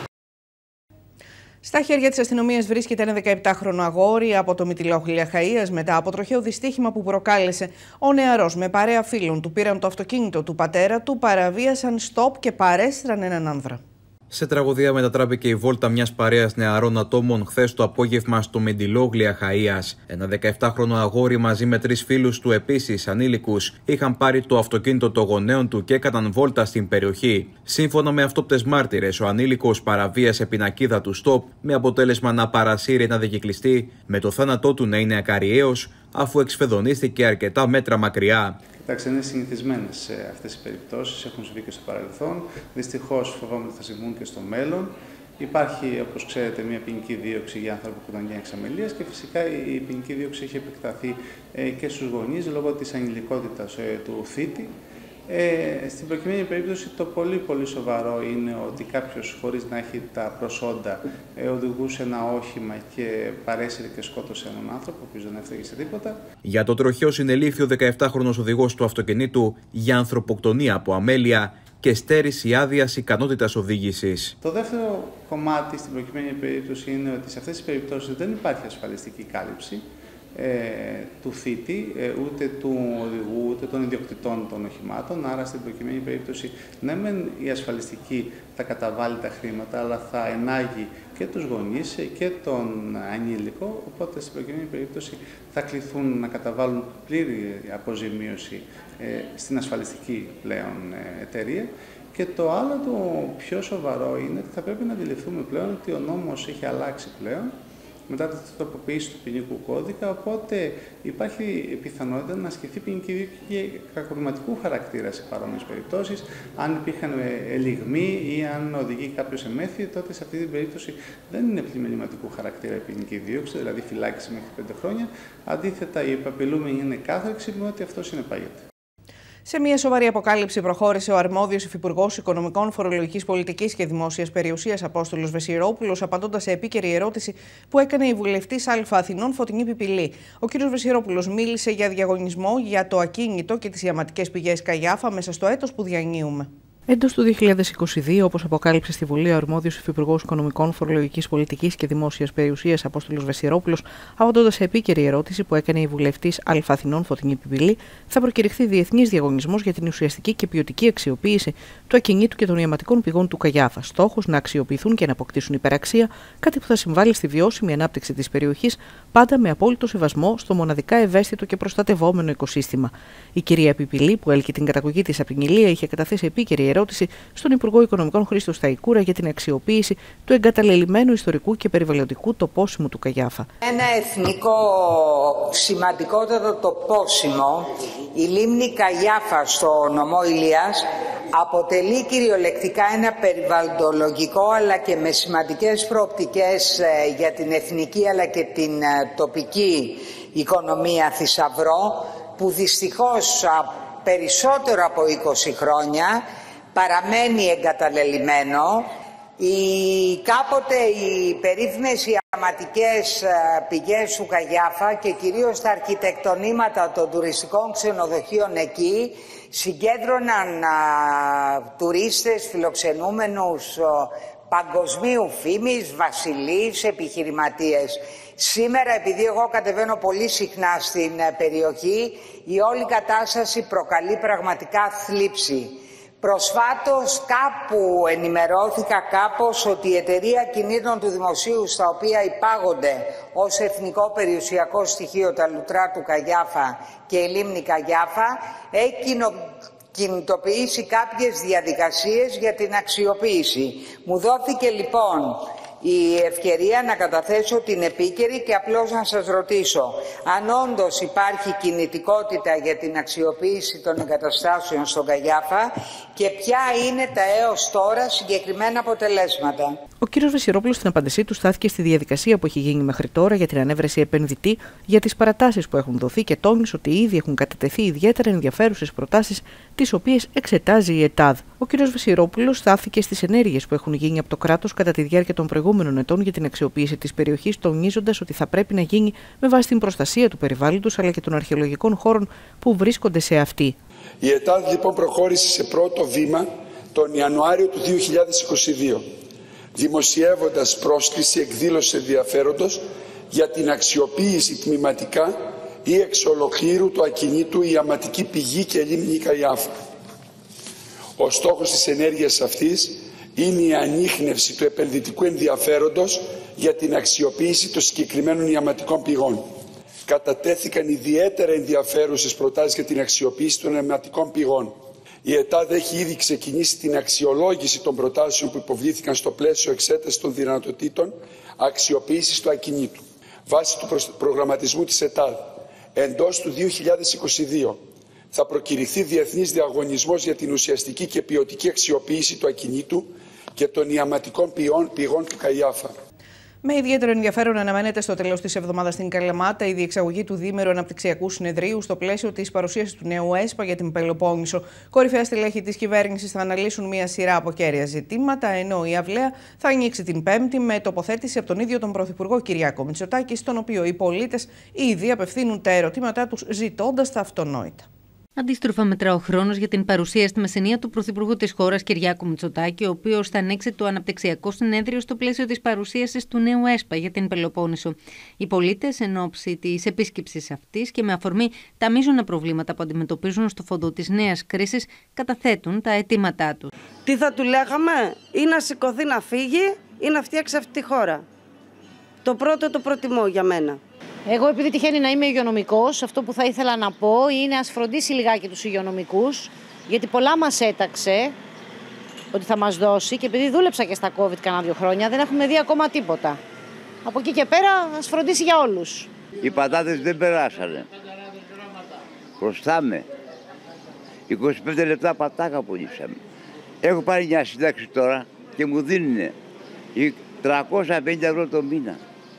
[SPEAKER 2] Στα χέρια της αστυνομίας βρίσκεται ένα 17χρονο αγόρι από το Μυτιλόχ Λιαχαΐας μετά από τροχαίο δυστύχημα που προκάλεσε. Ο νεαρός με παρέα φίλων του πήραν το αυτοκίνητο του πατέρα του, παραβίασαν στόπ και παρέστραν έναν άνδρα.
[SPEAKER 3] Σε τραγωδία μετατράπηκε η βόλτα μιας παρέας νεαρών ατόμων χθες το απόγευμα στο Μυτιλόχ Λιαχαΐας. Ένα 17χρονο αγόρι μαζί με 3 φίλους του, επίσης ανήλικους, είχαν πάρει το αυτοκίνητο των γονέων του και έκαναν βόλτα στην περιοχή. Σύμφωνα με αυτόπτες μάρτυρες, ο ανήλικος παραβίασε πινακίδα του στόπ με αποτέλεσμα να παρασύρει ένα δικυκλιστή, με το θάνατό του να είναι ακαριαίος, αφού εξφεδονίστηκε αρκετά μέτρα μακριά.
[SPEAKER 13] Κοιτάξτε, είναι συνηθισμένες αυτές οι περιπτώσεις, έχουν συμβεί και στο παρελθόν. Δυστυχώς φοβάμαι ότι θα συμβούν και στο μέλλον. Υπάρχει, όπως ξέρετε, μια ποινική δίωξη για ανθρωποκοινωνία εξαμελίας και φυσικά η ποινική δίωξη έχει επεκταθεί και στους γονείς λόγω της ανηλικότητας του θήτη. Στην προκειμένη περίπτωση το πολύ σοβαρό είναι ότι κάποιος χωρίς να έχει τα προσόντα οδηγούσε ένα όχημα και παρέσυρε και σκότωσε έναν άνθρωπο, ο οποίος δεν έφταιγε σε τίποτα.
[SPEAKER 3] Για το τροχαίο συνελήφθη ο 17χρονος οδηγός του αυτοκινήτου για ανθρωποκτονία από αμέλεια και στέρηση άδειας ικανότητας οδήγησης.
[SPEAKER 13] Το δεύτερο κομμάτι στην προκειμένη περίπτωση είναι ότι σε αυτές τις περιπτώσεις δεν υπάρχει ασφαλιστική κάλυψη του θήτη, ούτε του οδηγού, ούτε των ιδιοκτητών των οχημάτων. Άρα, στην προκειμένη περίπτωση, ναι μεν η ασφαλιστική θα καταβάλει τα χρήματα, αλλά θα ενάγει και τους γονείς και τον ανήλικο, οπότε στην προκειμένη περίπτωση θα κληθούν να καταβάλουν πλήρη αποζημίωση στην ασφαλιστική πλέον εταιρεία. Και το άλλο το πιο σοβαρό είναι ότι θα πρέπει να αντιληφθούμε πλέον ότι ο νόμος έχει αλλάξει πλέον μετά την τροποποίηση του ποινικού κώδικα, οπότε υπάρχει πιθανότητα να ασκηθεί ποινική δίκη κακουργηματικού χαρακτήρα σε παρόμοιες περιπτώσεις. Αν υπήρχαν ελιγμοί ή αν οδηγεί κάποιος σε μέθη, τότε σε αυτή την περίπτωση δεν είναι πλημεληματικού χαρακτήρα η ποινική δίωξη, δηλαδή φυλάκιση μέχρι 5 χρόνια. Αντίθετα, η επαπειλούμενη είναι κάθριξη με ό,τι αυτό συνεπάγεται.
[SPEAKER 2] Σε μια σοβαρή αποκάλυψη προχώρησε ο αρμόδιος Υφυπουργός Οικονομικών, Φορολογικής Πολιτικής και Δημόσιας Περιουσίας Απόστολος Βεσιρόπουλος, απαντώντας σε επίκαιρη ερώτηση που έκανε η βουλευτής Α Αθηνών Φωτεινή Πιπηλή. Ο κ. Βεσιρόπουλος μίλησε για διαγωνισμό για το ακίνητο και τις ιαματικές πηγές Καγιάφα μέσα στο έτος που διανύουμε. Έντος του 2022, όπως αποκάλυψε στη Βουλή ο αρμόδιος Υφυπουργός Οικονομικών, Φορολογικής Πολιτικής και Δημόσιας Περιουσίας Απόστολος Βεσιρόπουλος, απαντώντας σε επίκαιρη ερώτηση που έκανε η βουλευτής Α Αθηνών Φωτεινή Πιπηλή, θα προκηρυχθεί διεθνής διαγωνισμός για την ουσιαστική και ποιοτική αξιοποίηση του ακινήτου και των ιαματικών πηγών του Καγιάφα. Στόχος να αξιοποιηθούν και να αποκτήσουν υπεραξία, κάτι που θα συμβάλλει στη βιώσιμη ανάπτυξη της περιοχής, πάντα με απόλυτο σεβασμό στο μοναδικά ευαίσθητο και προστατευόμενο οικοσύστημα. Η κυρία Πιπηλή, που έλκει την καταγωγή της από την Ηλία, είχε καταθέσει επίκαιρη ερώτηση στον Υπουργό Οικονομικών Χρήστο Σταϊκούρα για την αξιοποίηση του εγκαταλελειμμένου ιστορικού και περιβαλλοντικού τοπόσιμου του Καγιάφα.
[SPEAKER 14] Ένα εθνικό σημαντικότατο τοπόσιμο, η λίμνη Καγιάφα στο νομό Ηλίας, αποτελεί κυριολεκτικά ένα περιβαλλοντολογικό αλλά και με σημαντικές προοπτικές για την εθνική αλλά και την τοπική οικονομία θησαυρό, που δυστυχώς περισσότερο από 20 χρόνια παραμένει εγκαταλελειμμένο Κάποτε οι περίφημες ιαματικές πηγές του Καγιάφα και κυρίως τα αρχιτεκτονήματα των τουριστικών ξενοδοχείων εκεί συγκέντρωναν τουρίστες, φιλοξενούμενους παγκοσμίου φήμης, βασιλείς, επιχειρηματίες. Σήμερα, επειδή εγώ κατεβαίνω πολύ συχνά στην περιοχή, η όλη κατάσταση προκαλεί πραγματικά θλίψη. Προσφάτως κάπου ενημερώθηκα κάπως ότι η εταιρεία κινήτων του δημοσίου, στα οποία υπάγονται ως εθνικό περιουσιακό στοιχείο τα λουτρά του Καγιάφα και η λίμνη Καγιάφα, έχει κινητοποιήσει κάποιες διαδικασίες για την αξιοποίηση. Μου δόθηκε λοιπόν η ευκαιρία να καταθέσω την επίκαιρη και απλώς να σας ρωτήσω αν όντως υπάρχει κινητικότητα για την αξιοποίηση των εγκαταστάσεων στον Καγιάφα και ποια είναι τα έως τώρα συγκεκριμένα αποτελέσματα.
[SPEAKER 2] Ο κ. Βεσιρόπουλος στην απάντησή του στάθηκε στη διαδικασία που έχει γίνει μέχρι τώρα για την ανέβρεση επενδυτή για τις παρατάσεις που έχουν δοθεί και τόνισε ότι ήδη έχουν κατατεθεί ιδιαίτερα ενδιαφέρουσες προτάσεις, τις οποίες εξετάζει η ΕΤΑΔ. Ο κ. Βεσιρόπουλος στάθηκε στις ενέργειες που έχουν γίνει από το κράτος κατά τη διάρκεια των προηγούμενων ετών για την αξιοποίηση της περιοχής, τονίζοντας ότι θα πρέπει να γίνει με βάση την προστασία του περιβάλλοντος αλλά και των αρχαιολογικών χώρων που βρίσκονται σε αυτή.
[SPEAKER 15] Η ΕΤΑΔ λοιπόν προχώρησε σε πρώτο βήμα τον Ιανουάριο του 2022, δημοσιεύοντας πρόσκληση εκδήλωση ενδιαφέροντος για την αξιοποίηση τμηματικά ή εξ ολοκλήρου του ακινήτου ιαματική πηγή και λίμνη Καγιάφα. Ο στόχος της ενέργειας αυτής είναι η ανίχνευση του επενδυτικού ενδιαφέροντος για την αξιοποίηση των συγκεκριμένων ιαματικών πηγών. Κατατέθηκαν ιδιαίτερα ενδιαφέρουσες προτάσεις για την αξιοποίηση των ιαματικών πηγών. Η ΕΤΑΔ έχει ήδη ξεκινήσει την αξιολόγηση των προτάσεων που υποβλήθηκαν στο πλαίσιο εξέταση των δυνατοτήτων αξιοποίησης του ακινήτου. Βάσει του προγραμματισμού της ΕΤΑΔ, εντός του 2022 θα προκηρυχθεί διεθνής διαγωνισμός για την ουσιαστική και ποιοτική αξιοποίηση του ακινήτου και των ιαματικών πηγών του Καγιάφα.
[SPEAKER 2] Με ιδιαίτερο ενδιαφέρον αναμένεται στο τέλος της εβδομάδας στην Καλαμάτα η διεξαγωγή του διήμερου αναπτυξιακού συνεδρίου στο πλαίσιο της παρουσίασης του νέου ΕΣΠΑ για την Πελοπόννησο. Κορυφαία στελέχη της κυβέρνησης θα αναλύσουν μια σειρά από κέρια ζητήματα, ενώ η αυλαία θα ανοίξει την Πέμπτη με τοποθέτηση από τον ίδιο τον Πρωθυπουργό Κυριάκο Μητσοτάκη, στον οποίο οι πολίτες ήδη απευθύνουν τα ερωτήματά τους ζητώντας τα αυτονόητα.
[SPEAKER 16] Αντίστροφα, μετρά ο χρόνος για την παρουσία στη Μεσσηνία του Πρωθυπουργού της χώρας Κυριάκου Μητσοτάκη, ο οποίος θα ανοίξει το αναπτυξιακό συνέδριο στο πλαίσιο της παρουσίασης του νέου ΕΣΠΑ για την Πελοπόννησο. Οι πολίτες, εν ώψη της επίσκεψης αυτής και με αφορμή τα μείζωνα προβλήματα που αντιμετωπίζουν στο φόντο της νέας κρίσης, καταθέτουν τα αιτήματά τους.
[SPEAKER 17] Τι θα του λέγαμε, ή να σηκωθεί να φύγει ή να φτιάξει αυτή τη χώρα. Το πρώτο το προτιμώ για μένα.
[SPEAKER 18] Εγώ, επειδή τυχαίνει να είμαι υγειονομικός, αυτό που θα ήθελα να πω είναι ας φροντίσει λιγάκι τους υγειονομικούς, γιατί πολλά μας έταξε ότι θα μας δώσει και επειδή δούλεψα και στα COVID κανένα 2 χρόνια, δεν έχουμε δει ακόμα τίποτα. Από εκεί και πέρα ας φροντίσει για όλους.
[SPEAKER 19] Οι πατάτες δεν περάσανε. Προστάμε. 25 λεπτά πατάκα πουλήσαμε. Έχω πάρει μια σύνταξη τώρα και μου δίνουν 350 ευρώ το μήνα.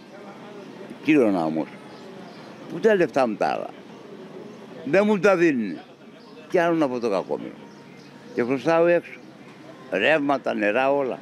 [SPEAKER 19] Κύρωνα όμως. Πού τα λεφτά μου τα άλλα. Δεν μου τα δίνουν. Κι άλλον από το κακόμοιρο. Και χρωστάω έξω. Ρεύματα, νερά, όλα.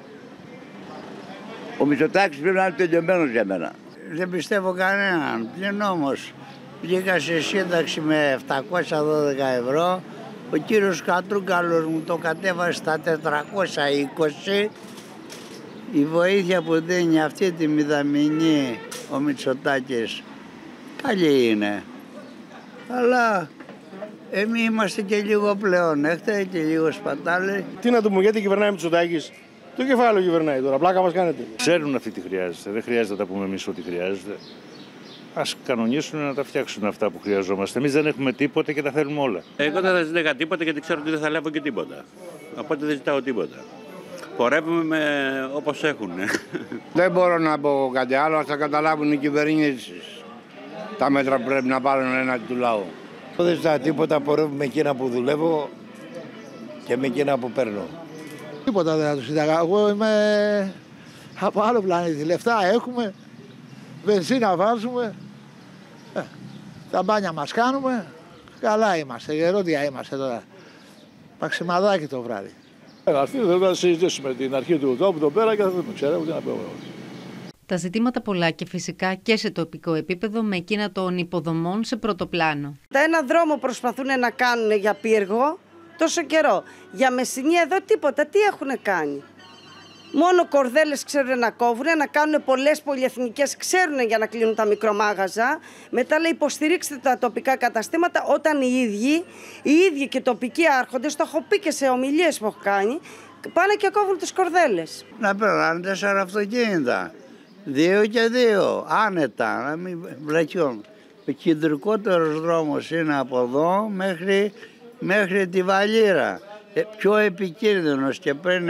[SPEAKER 19] Ο Μητσοτάκης πρέπει να είναι τελειωμένος για μένα.
[SPEAKER 20] Δεν πιστεύω κανέναν. Πλην όμως βγήκα σε σύνταξη με 712 ευρώ. Ο κύριος Κατρούγκαλος μου το κατέβασε στα 420. Η βοήθεια που δίνει αυτή τη μηδαμινή ο Μητσοτάκης καλή είναι. Αλλά εμείς είμαστε και λίγο πλέον έκτα και λίγο σπατάλοι.
[SPEAKER 21] Τι να το μου, γιατί κυβερνάει Μητσοτάκης. Το κεφάλαιο κυβερνάει τώρα, πλάκα μας κάνετε.
[SPEAKER 22] Ξέρουν αυτοί τι χρειάζεται, δεν χρειάζεται να τα πούμε εμείς ό,τι χρειάζεται. Ας κανονίσουν να τα φτιάξουν αυτά που χρειαζόμαστε. Εμείς δεν έχουμε τίποτα και τα θέλουμε όλα. Εγώ δεν θα ζητάγα τίποτα γιατί ξέρω ότι δεν θα λάβω και τίποτα. Οπότε δεν ζητάω τίποτα. Πορεύουμε όπως έχουν.
[SPEAKER 23] Δεν μπορώ να πω κάτι άλλο, ας τα καταλάβουν οι κυβερνήσεις. Τα μέτρα που πρέπει να πάρουν έναντι του λαού.
[SPEAKER 24] Δεν ζητάω τίποτα, πορεύουμε με εκείνα που δουλεύω και με εκείνα που παίρνω.
[SPEAKER 25] Τίποτα δεν θα τους ζητάω. Εγώ είμαι από άλλο πλανήτη. Λεφτά έχουμε, βενζίνα βάζουμε, τα μπάνια μας κάνουμε. Καλά είμαστε, γερόντια είμαστε τώρα. Παξιμαδάκι το βράδυ.
[SPEAKER 21] Αυτή θέλω να συζητήσουμε την αρχή του τόπου εδώ πέρα και θα δούμε. Ξέρω τι να πω.
[SPEAKER 16] Τα ζητήματα πολλά και φυσικά και σε τοπικό επίπεδο με εκείνα των υποδομών σε πρώτο πλάνο.
[SPEAKER 17] Ένα δρόμο προσπαθούν να κάνουν για πύργο τόσο καιρό. Για Μεσσηνία εδώ τίποτα. Τι έχουν κάνει? Μόνο κορδέλες ξέρουν να κόβουν, να κάνουν πολλές πολυεθνικές, ξέρουν για να κλείνουν τα μικρομάγαζα. Μετά λέει υποστηρίξτε τα τοπικά καταστήματα όταν οι ίδιοι και τοπικοί άρχοντες, το έχω πει και σε ομιλίες που έχω κάνει, πάνε και κόβουν τις κορδέλες.
[SPEAKER 20] Να περνάνε 4 αυτοκίνητα, 2 και 2, άνετα, να μην βλακιών. Ο κεντρικότερος δρόμος είναι από εδώ μέχρι τη Βαλήρα. Πιο επικίνδυνος και πριν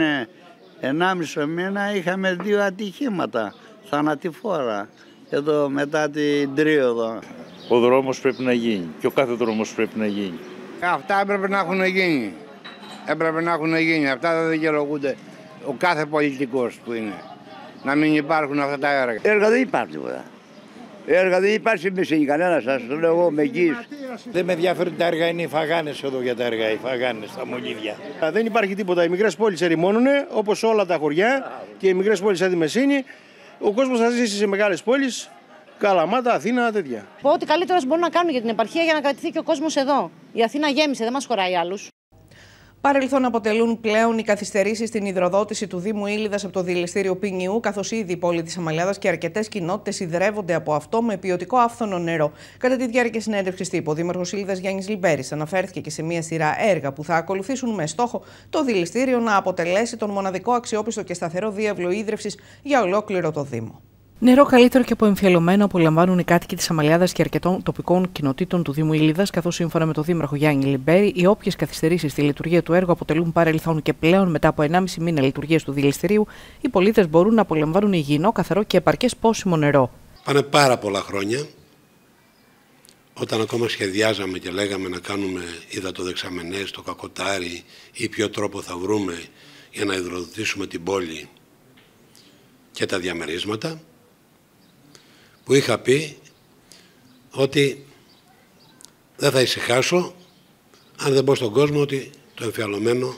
[SPEAKER 20] 1,5 μήνα είχαμε 2 ατυχήματα θανατηφόρα εδώ μετά την Τρίοδο.
[SPEAKER 22] Ο δρόμος πρέπει να γίνει και ο κάθε δρόμος πρέπει να γίνει.
[SPEAKER 23] Αυτά έπρεπε να έχουν γίνει. Έπρεπε να έχουν γίνει. Αυτά δεν δικαιολογούνται ο κάθε πολιτικός που είναι. Να μην υπάρχουν αυτά τα έργα.
[SPEAKER 19] Έργα δεν υπάρχει τίποτα. Έργα δεν υπάρχει σε Μεσσηνή, κανένα σας το λέω εγώ με εγγύης.
[SPEAKER 24] Δεν με ενδιαφέρουν τα έργα, είναι οι φαγάνες εδώ για τα έργα, οι φαγάνες, τα μολύβια.
[SPEAKER 21] Δεν υπάρχει τίποτα. Οι μικρές πόλεις ερημώνουν όπως όλα τα χωριά και οι μικρές πόλεις σαν τη Μεσσηνή. Ο κόσμος θα ζήσει σε μεγάλες πόλεις, Καλαμάτα, Αθήνα, τέτοια.
[SPEAKER 18] Πω ότι καλύτερα μπορούν να κάνουν για την επαρχία για να κρατηθεί και ο κόσμος εδώ. Η Αθήνα γέμισε, δεν μας χωράει άλλους.
[SPEAKER 2] Παρελθόν αποτελούν πλέον οι καθυστερήσεις στην υδροδότηση του Δήμου Ήλιδας από το δηληστήριο Ποινιού, καθώς ήδη η πόλη της Αμαλιάδας και αρκετές κοινότητες υδρεύονται από αυτό με ποιοτικό άφθονο νερό. Κατά τη διάρκεια συνέντευξης τύπου, ο Δήμαρχος Ήλιδας Γιάννης Λιμπέρης αναφέρθηκε και σε μια σειρά έργα που θα ακολουθήσουν με στόχο το δηληστήριο να αποτελέσει τον μοναδικό αξιόπιστο και σταθερό διάβλο ίδρευσης για ολόκληρο το Δήμο.
[SPEAKER 1] Νερό καλύτερο και αποεμφιαλωμένο απολαμβάνουν οι κάτοικοι της Αμαλιάδας και αρκετών τοπικών κοινοτήτων του Δήμου Ήλιδας, καθώς σύμφωνα με τον Δήμαρχο Γιάννη Λιμπέρη, οι όποιες καθυστερήσεις στη λειτουργία του έργου αποτελούν παρελθόν και πλέον μετά από 1,5 μήνα λειτουργίας του δηληστηρίου, οι πολίτες μπορούν να απολαμβάνουν υγιεινό, καθαρό και επαρκές πόσιμο νερό.
[SPEAKER 4] Πάνε πάρα πολλά χρόνια, όταν ακόμα σχεδιάζαμε και λέγαμε να κάνουμε υδατοδεξαμενές στο Κακοτάρι ή ποιο τρόπο θα βρούμε για να υδροδοτήσουμε την πόλη και τα διαμερίσματα, που είχα πει ότι δεν θα ησυχάσω αν δεν πω στον κόσμο ότι το εμφιαλωμένο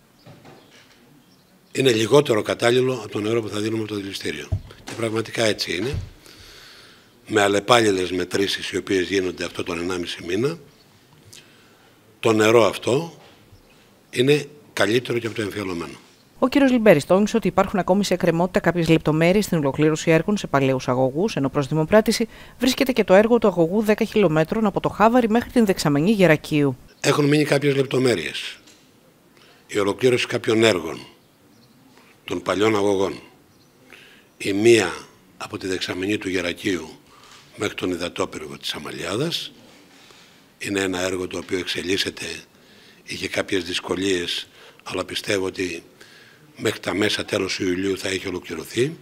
[SPEAKER 4] είναι λιγότερο κατάλληλο από το νερό που θα δίνουμε από το δηληστήριο. Και πραγματικά έτσι είναι. Με αλλεπάλληλες μετρήσεις οι οποίες γίνονται αυτό τον 1,5 μήνα, το νερό αυτό είναι καλύτερο και από το εμφιαλωμένο.
[SPEAKER 1] Ο κ. Λιμπέρης τόνισε ότι υπάρχουν ακόμη σε εκκρεμότητα κάποιες λεπτομέρειες στην ολοκλήρωση έργων σε παλαιούς αγωγούς, ενώ προς δημοπράτηση βρίσκεται και το έργο του αγωγού 10 χιλιόμετρων από το Χάβαρι μέχρι την δεξαμενή Γερακείου.
[SPEAKER 4] Έχουν μείνει κάποιες λεπτομέρειες. Η ολοκλήρωση κάποιων έργων των παλιών αγωγών. Η μία από τη δεξαμενή του Γερακείου μέχρι τον υδατόπυργο της Αμαλιάδας. Είναι ένα έργο το οποίο εξελίσσεται, είχε κάποιες δυσκολίες, αλλά πιστεύω ότι μέχρι τα μέσα τέλος Ιουλίου θα έχει ολοκληρωθεί.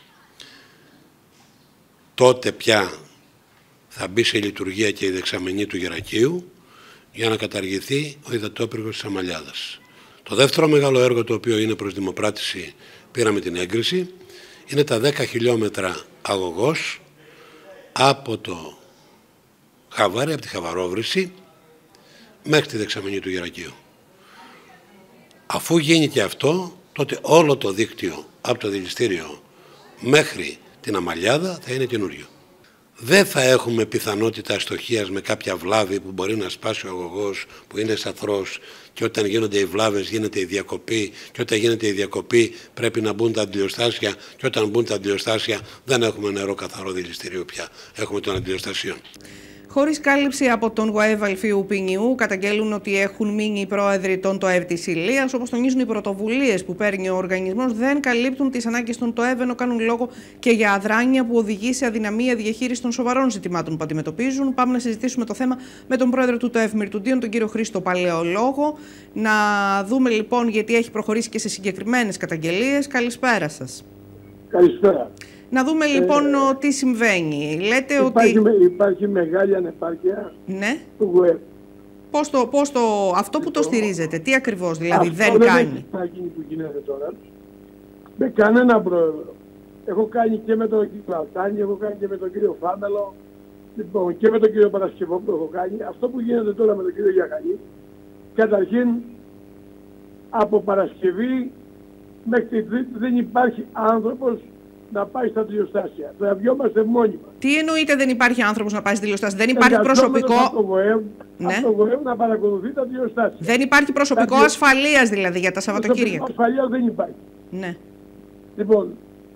[SPEAKER 4] Τότε πια θα μπει σε λειτουργία και η δεξαμενή του Γερακείου για να καταργηθεί ο υδατόπυργος της Αμαλιάδας. Το δεύτερο μεγάλο έργο το οποίο είναι προς δημοπράτηση, πήραμε την έγκριση, είναι τα 10 χιλιόμετρα αγωγός από το Χαβάρι, από τη Χαβαρόβρηση μέχρι τη δεξαμενή του Γερακείου. Αφού γίνει και αυτό, τότε όλο το δίκτυο από το δηληστήριο μέχρι την Αμαλιάδα θα είναι καινούριο. Δεν θα έχουμε πιθανότητα αστοχίας με κάποια βλάβη που μπορεί να σπάσει ο αγωγός, που είναι σταθρός, και όταν γίνονται οι βλάβες γίνεται η διακοπή, και όταν γίνεται η διακοπή πρέπει να μπουν τα αντιλιοστάσια, και όταν μπουν τα αντιλιοστάσια δεν έχουμε νερό καθαρό δηληστήριο πια, έχουμε των αντιλιοστασίων.
[SPEAKER 2] Χωρίς κάλυψη από τον ΓΟΕΒ Αλφίου Ποινιού, καταγγέλουν ότι έχουν μείνει οι πρόεδροι των ΤΟΕΒ της Ηλίας. Όπως τονίζουν, οι πρωτοβουλίες που παίρνει ο οργανισμός δεν καλύπτουν τις ανάγκες των ΤΟΕΒ, ενώ κάνουν λόγο και για αδράνεια που οδηγεί σε αδυναμία διαχείριση των σοβαρών ζητημάτων που αντιμετωπίζουν. Πάμε να συζητήσουμε το θέμα με τον πρόεδρο του ΤΟΕΒ Μυρτουντίων, τον κύριο Χρήστο Παλαιολόγο. Να δούμε λοιπόν, γιατί έχει προχωρήσει και σε συγκεκριμένες καταγγελίες. Καλησπέρα σας.
[SPEAKER 5] Καλησπέρα.
[SPEAKER 2] Να δούμε λοιπόν τι συμβαίνει. Λέτε
[SPEAKER 5] υπάρχει μεγάλη ανεπάρκεια του ΓΟΕΒ.
[SPEAKER 2] Αυτό που το στηρίζετε, τι ακριβώς δηλαδή δεν κάνει?
[SPEAKER 5] Αυτό που γίνεται τώρα. Με κανένα πρόεδρο. Έχω κάνει και με τον κύριο Πλατάνη, έχω κάνει και με τον κύριο Φάμελο, λοιπόν, και με τον κύριο Παρασκευόπουλο έχω κάνει. Αυτό που γίνεται τώρα με τον κύριο Γιακανή, καταρχήν από Παρασκευή μέχρι την Τρίτη δεν υπάρχει άνθρωπος να πάει στα τηλεοστάσια. Θα βιόμαστε μόνιμα.
[SPEAKER 2] Τι εννοείται δεν υπάρχει άνθρωπος να πάει στα τηλεοστάσια? Δεν υπάρχει προσωπικό.
[SPEAKER 5] Από το ΓΟΕΒ να παρακολουθεί τα τηλεοστάσια.
[SPEAKER 2] Δεν υπάρχει προσωπικό ασφαλείας δηλαδή για τα Σαββατοκύριακα?
[SPEAKER 5] Προσωπικό ασφαλείας δεν υπάρχει.
[SPEAKER 2] Ναι.
[SPEAKER 5] Λοιπόν,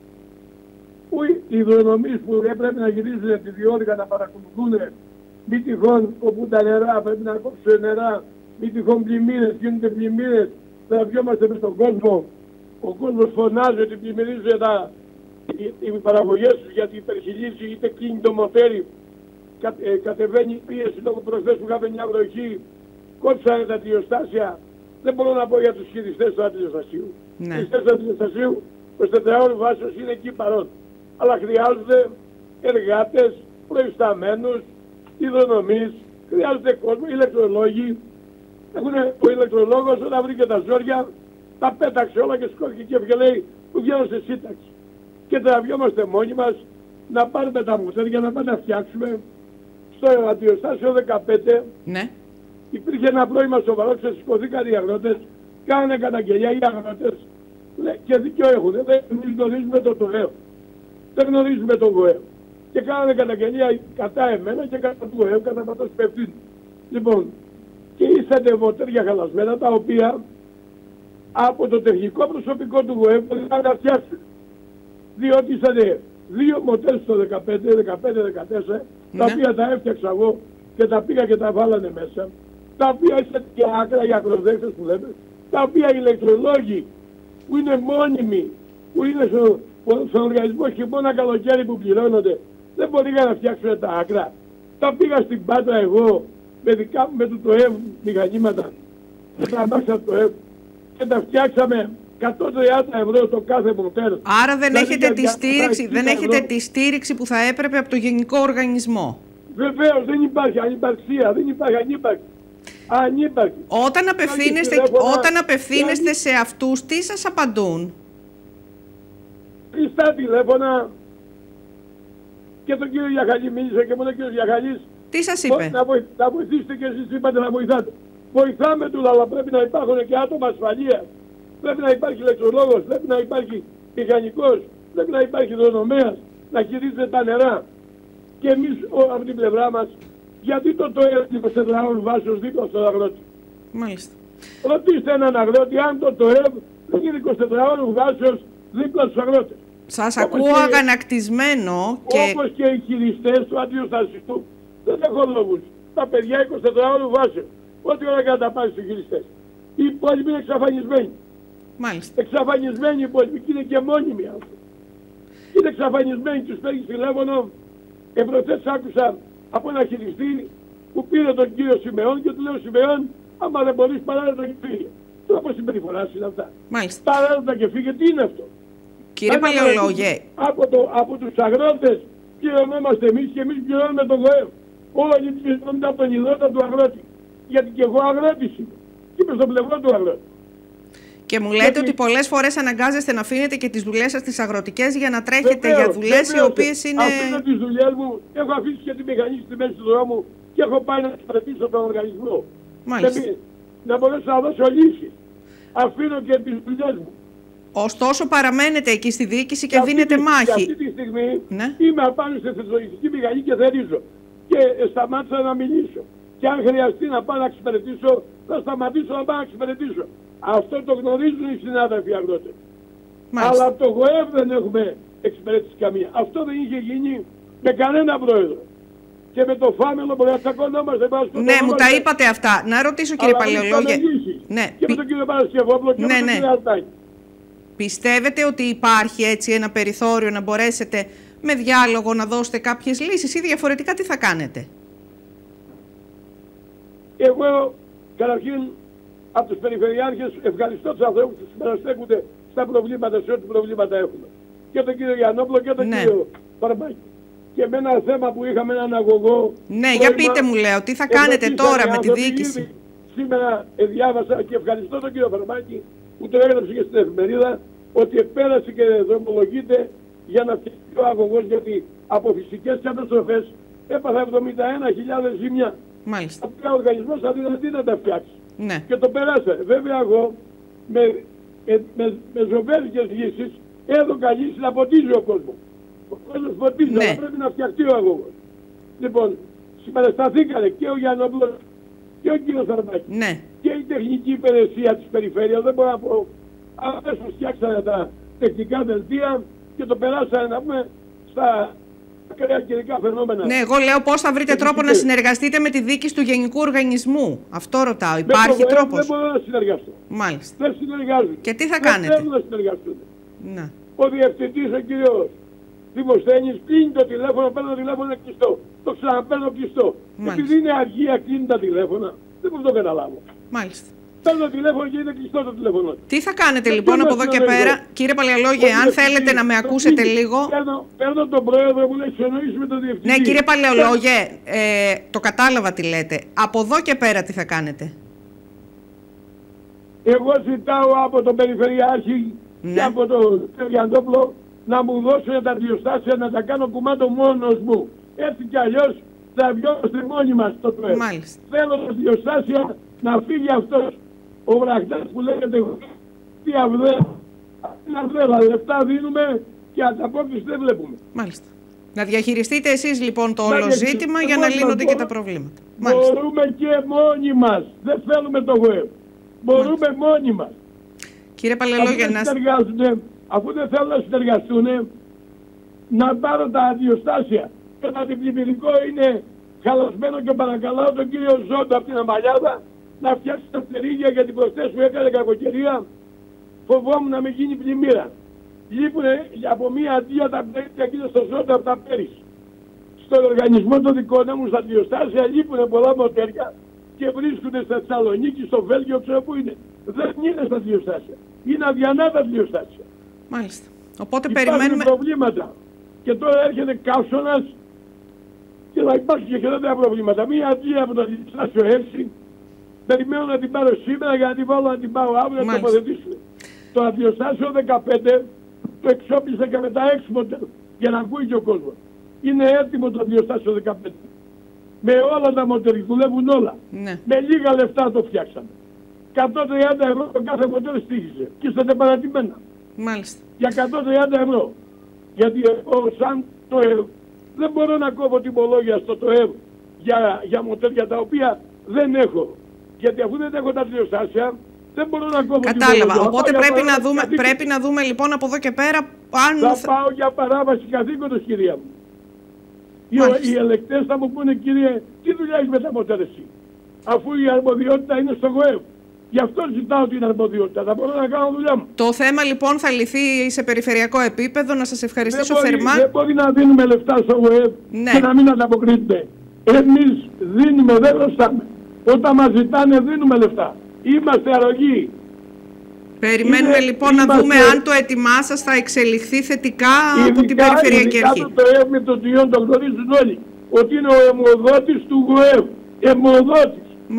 [SPEAKER 5] οι υγειονομείς που έπρεπε να γυρίζουν τη διόρυγα να παρακολουθούν, μη τυχόν όπου τα νερά πρέπει να κόψουν νερά, μη τυχόν πλημμύρες, γίνονται πλημμύρες, θα βιόμαστε μες στον κόσμο. Ο κόσμος φωνάζει ότι πλημμυρίζουν οι παραγωγές τους γιατί υπερχειλήσει, είτε κλείνει το μοτέρι, κατεβαίνει η πίεση λόγω προσθέσου που είχαμε μια βροχή, κόψανε τα τηλεοστάσια. Δεν μπορώ να πω για τους χειριστές του αντιλιοστασίου. Οι χειριστές του αντιλιοστασίου 24 ώρες βάσεως είναι εκεί παρόν. Αλλά χρειάζονται εργάτες, προϊσταμένους, υγειονομείς, χρειάζονται κόσμο, ηλεκτρολόγοι. Ο ηλεκτρολόγος όταν βρήκε τα ζόρια, τα πέταξε όλα και σκόθηκε και λέει που βγαίνω σε σύνταξη. Και τραβιόμαστε μόνοι μας να πάρουμε τα μοτέρια να πάμε να φτιάξουμε. Στο αντιοστάσιο 15 υπήρχε ένα πρόβλημα σοβαρό, ξεσηκωθήκαν οι αγρότες, κάνανε καταγγελία οι αγρότες και δικαιό έχουν. Δεν γνωρίζουμε το ΤΟΕΒ. Δεν γνωρίζουμε τον ΓΟΕΒ. Και κάνανε καταγγελία κατά εμένα και κατά του ΓΟΕΒ, κατά πατός υπευθύνου. Λοιπόν, και ήρθατε μοτέρια χαλασμένα τα οποία από το τεχνικό προσωπικό του ΓΟΕΒ δεν θα τα φτιάξουν. Διότι ήσανε 2 μοτέρ στο 15-14, τα οποία τα έφτιαξα εγώ και τα πήγα και τα βάλανε μέσα, τα οποία ήσαν και άκρα για ακροδέκτες που λέμε, τα οποία οι ηλεκτρολόγοι που είναι μόνιμοι, που είναι στον οργανισμό χειμώνα καλοκαίρι που πληρώνονται, δεν μπορήκαν να φτιάξουν τα άκρα. Τα πήγα στην Πάτρα εγώ με το ΤΟΕΒ μηχανήματα και τα αμάξα το ΤΟΕΒ και τα φτιάξαμε 130 ευρώ το κάθε μοτέρ.
[SPEAKER 2] Άρα δεν έχετε τη στήριξη, δεν έχετε τη στήριξη που θα έπρεπε από το Γενικό Οργανισμό.
[SPEAKER 5] Βεβαίως δεν υπάρχει ανυπαρξία, δεν υπάρχει ανύπαρξη.
[SPEAKER 2] Όταν απευθύνεστε σε αυτούς, τι σας απαντούν?
[SPEAKER 5] Κλειστά τηλέφωνα και τον κύριο Γιαχαλή μίλησε και μόνο ο κύριος Γιαχαλής.
[SPEAKER 2] Τι σας είπε?
[SPEAKER 5] Να βοηθήσετε και εσείς είπατε να βοηθάτε. Βοηθάμε του, αλλά πρέπει να υπάρχουν και άτομα ασφαλείας. Πρέπει να υπάρχει ηλεκτρολόγος, πρέπει να υπάρχει μηχανικός, πρέπει να υπάρχει υγειονομέας, να χειρίζεται τα νερά. Και εμείς από την πλευρά μας, γιατί το ΤΟΕΒ 24 ώρες βάσεως δίπλα στον αγρότη?
[SPEAKER 2] Μάλιστα.
[SPEAKER 5] Ρωτήστε έναν αγρότη αν το ΤΟΕΒ δεν είναι 24 ώρες βάσεως δίπλα στους αγρότες.
[SPEAKER 2] Σας ακούω αγανακτισμένο και...
[SPEAKER 5] Όπως και οι χειριστές του αντιοστασίου δεν έχουν λόγους. Τα παιδιά 24 ώρες βάσεως. Ό,τι ώρα κατά πάνε στους χειριστές. Οι υπόλοιποι είναι εξαφανισμένοι.
[SPEAKER 2] Μάλιστα.
[SPEAKER 5] Εξαφανισμένοι οι υπόλοιποι και είναι και μόνιμοι άνθρωποι. Είναι εξαφανισμένοι, τους παίρνει τηλέφωνο. Προχθές άκουσα από ένα χειριστή που πήρε τον κύριο Σιμεών και του λέω Σιμεών, άμα δεν μπορείς παράδειγμα και φύγε. Τρόπος συμπεριφοράς είναι αυτά.
[SPEAKER 2] Μάλιστα.
[SPEAKER 5] Παράδειγμα και φύγε, τι είναι αυτό?
[SPEAKER 2] Κύριε Παλαιολόγε.
[SPEAKER 5] Από τους αγρότες πληρωνόμαστε εμείς και εμείς πληρώνουμε τον ΓΟΕΒ. Όλοι πληρώνονται από τον ιδρώτα του αγρότη. Γιατί και εγώ αγρότης είμαι. Και είμαι στο πλευρό του αγρότη.
[SPEAKER 2] Και μου λέτε ότι πολλές φορές αναγκάζεστε να αφήνετε και τις δουλειές σας τις αγροτικές για να τρέχετε για δουλειές οι οποίες είναι...
[SPEAKER 5] Αφήνω τις δουλειές μου, έχω αφήσει και τη μηχανή στη μέση του δρόμου και έχω πάει να εξυπηρετήσω τον οργανισμό.
[SPEAKER 2] Μάλιστα.
[SPEAKER 5] Να μπορέσω να δώσω λύση. Αφήνω και τις δουλειές μου.
[SPEAKER 2] Ωστόσο παραμένετε εκεί στη διοίκηση και δίνετε μάχη.
[SPEAKER 5] Και αυτή τη στιγμή είμαι απάνω στη θεσμοθετική μηχανή και θερίζω. Και σταμάτησα να μιλήσω. Και αν χρειαστεί να πάω να εξυπηρετήσω, θα σταματήσω να πάω να εξυπηρετήσω. Αυτό το γνωρίζουν οι συνάδελφοι αγρότες. Αλλά από το ΓΟΕΒ δεν έχουμε εξυπηρέτηση καμία. Αυτό δεν είχε γίνει με κανένα πρόεδρο. Και με το Φάμελο μπορεί να τσακωνόμαστε.
[SPEAKER 2] Ναι, μου τα είπατε αυτά. Να ρωτήσω κύριε Παλαιολόγε.
[SPEAKER 5] Ναι. Και με τον κύριο Παρασκευόπουλο και με τον κύριο Αρτάκη.
[SPEAKER 2] Πιστεύετε ότι υπάρχει έτσι ένα περιθώριο να μπορέσετε με διάλογο να δώσετε κάποιες λύσεις ή διαφορετικά τι θα κάνετε?
[SPEAKER 5] Εγώ καταρχήν από τους περιφερειάρχες ευχαριστώ τους ανθρώπους που συμμεταστέκονται στα προβλήματα, σε ό,τι προβλήματα έχουμε. Και τον κύριο Γιαννόπουλο και τον κύριο Παρμπάκη. Και με ένα θέμα που είχαμε έναν αγωγό...
[SPEAKER 2] Ναι, για πείτε μου λέω, τι θα κάνετε τώρα με τη διοίκηση?
[SPEAKER 5] Σήμερα διάβασα και ευχαριστώ τον κύριο Παρμπάκη που το έγραψε και στην εφημερίδα ότι επέρασε και δρομολογείται για να φτιάξει ο αγωγός, γιατί από φυσικές καταστροφές έπαθα 71.000 ζημιά.
[SPEAKER 2] Μάλιστα.
[SPEAKER 5] Ο οργανισμός αδυνατεί να τα φτιάξει.
[SPEAKER 2] Ναι.
[SPEAKER 5] Και το περάσαμε. Βέβαια εγώ με ζωβέρικες λύσεις, έδωκα λύσεις να ποτίζει ο κόσμος. Ο κόσμος ποτίζει,
[SPEAKER 2] Ναι.
[SPEAKER 5] αλλά πρέπει να φτιαχτεί ο αγώγος. Λοιπόν, συμπαρασταθήκανε και ο Γιαννόπουλος και ο κύριος Αρμπάκης.
[SPEAKER 2] Ναι.
[SPEAKER 5] Και η τεχνική υπηρεσία της περιφέρειας, δεν μπορώ να πω, αμέσως φτιάξανε τα τεχνικά δελτία και το περάσανε, να πούμε, στα ακραία καιρικά φαινόμενα.
[SPEAKER 2] Ναι, εγώ λέω πώς θα βρείτε τρόπο να συνεργαστείτε με τη διοίκηση του Γενικού Οργανισμού. Αυτό ρωτάω. Υπάρχει τρόπος?
[SPEAKER 5] Δεν μπορώ να συνεργαστώ.
[SPEAKER 2] Μάλιστα.
[SPEAKER 5] Δεν συνεργάζονται.
[SPEAKER 2] Και τι θα
[SPEAKER 5] δεν
[SPEAKER 2] κάνετε?
[SPEAKER 5] θέλουν να συνεργαστούν.
[SPEAKER 2] Να.
[SPEAKER 5] Ο διευθυντής, ο κύριος Δημοσθένης, κλείνει το τηλέφωνο, παίρνω το τηλέφωνο κλειστό. Το ξαναπαίρνω κλειστό.
[SPEAKER 2] Μάλιστα.
[SPEAKER 5] Επειδή είναι αργία, κλείνει τα τηλέφωνα. Δεν μπορώ να το καταλάβω.
[SPEAKER 2] Μάλιστα.
[SPEAKER 5] Παίρνω το τηλέφωνο και είναι κλειστό το τηλέφωνο.
[SPEAKER 2] Τι θα κάνετε λοιπόν από εδώ και πέρα, κύριε Παλαιολόγε, αν θέλετε να με ακούσετε λίγο.
[SPEAKER 5] Παίρνω τον πρόεδρο που έχει συνοήσει με τον διευθυντή.
[SPEAKER 2] Ναι, κύριε Παλαιολόγε, το κατάλαβα τι λέτε. Από εδώ και πέρα τι θα κάνετε?
[SPEAKER 5] Εγώ ζητάω από τον Περιφερειάρχη και από τον Γιαννόπουλο να μου δώσουν τα διοστάσια να τα κάνω κουμάντο μόνος μου. Έτσι κι αλλιώς θα βιώσουμε μόνοι μας το ΤΟΕ. Θέλω τα διοστάσια να φύγει αυτός ο βραχτάς που λέγεται τι αυρέλα, λεφτά δίνουμε και ανταπόκριση δεν βλέπουμε.
[SPEAKER 2] Μάλιστα. Να διαχειριστείτε εσείς λοιπόν το όλο ζήτημα για να λύνονται και τα προβλήματα.
[SPEAKER 5] Μπορούμε και μόνοι μας. Δεν θέλουμε το ΓΟΕΒ. Μπορούμε μόνοι μας.
[SPEAKER 2] Κύριε Παλαιολόγε,
[SPEAKER 5] αφού δεν θέλουν να συνεργαστούν, να πάρω τα αντιοστάσια. Και το αντιπλημμυρικό είναι χαλασμένο και παρακαλάω τον κύριο Ζόντο από την Αμαλιάδα να φτιάξει τα φτερίγια γιατί προχτές που έκανε κακοκαιρία. Φοβόμουν να μην γίνει πλημμύρα. Λείπουνε από μία αντία τα πτέρια και στο Ζόντο από τα πέρυσι. Στον οργανισμό των δικών μου στα αντιοστάσια λείπουνε πολλά μοτέρια και βρίσκονται στα Θεσσαλονίκη, στο Βέλγιο, ξέρω που είναι. Δεν είναι στα αντιοστάσια. Είναι αδιανά τα αντιοστάσια.
[SPEAKER 2] Μάλιστα. Οπότε
[SPEAKER 5] υπάρχουν
[SPEAKER 2] περιμένουμε
[SPEAKER 5] προβλήματα. Και τώρα έρχεται καύσωνας και θα υπάρχει και χειρότερα προβλήματα. Μία αντία από το αντιοστάσιο 6 περιμένω να την πάρω σήμερα για να την βάλω να την πάω αύριο να το τοποθετήσω. Το αντιοστάσιο 15 το εξόπλισε και μετά 6 μοντέλ για να ακούει και ο κόσμος. Είναι έτοιμο το αντιοστάσιο 15. Με όλα τα μοντέλ, δουλεύουν όλα.
[SPEAKER 2] Ναι.
[SPEAKER 5] Με λίγα λεφτά το φτιάξαμε. 130 ευρώ το κάθε μοντέλ στήχησε. Και είστε παρατημένα.
[SPEAKER 2] Μάλιστα.
[SPEAKER 5] Για 130 ευρώ. Γιατί εγώ σαν το ΕΒ δεν μπορώ να κόβω τιμολόγια στο το ΕΒ για μοντέλια τα οποία δεν έχω. Γιατί αφού δεν έχω τα τριοστάσια, δεν μπορώ να κόβω
[SPEAKER 2] Κατάλαβα.
[SPEAKER 5] τιμολόγια.
[SPEAKER 2] Οπότε πρέπει να δούμε λοιπόν από εδώ και πέρα αν
[SPEAKER 5] θα πάω για παράβαση καθήκοντος, κυρία μου. Οι ελεκτές θα μου πούνε, κύριε, τι δουλειά έχει με τα μοντέλ εσύ, αφού η αρμοδιότητα είναι στο ΓΟΕΒ. Γι' αυτό ζητάω την αρμοδιότητα. Θα μπορώ να κάνω δουλειά μου.
[SPEAKER 2] Το θέμα λοιπόν θα λυθεί σε περιφερειακό επίπεδο. Να σας ευχαριστήσω θερμά.
[SPEAKER 5] Δεν μπορεί να δίνουμε λεφτά στο ΓΟΕΒ και να μην ανταποκρίνεται. Εμείς δίνουμε, δεν χρωστάμε. Όταν μας ζητάνε δίνουμε λεφτά. Είμαστε αρρωγοί.
[SPEAKER 2] Περιμένουμε λοιπόν να δούμε αν το έτοιμά σας θα εξελιχθεί θετικά από την Περιφερειακή Αρχή.
[SPEAKER 5] Το ΕΒ με το τριών το γνωρίζουν όλοι. Ότι είναι ο αιμοδότης του ΓΟΕΒ. Αιμοδότης.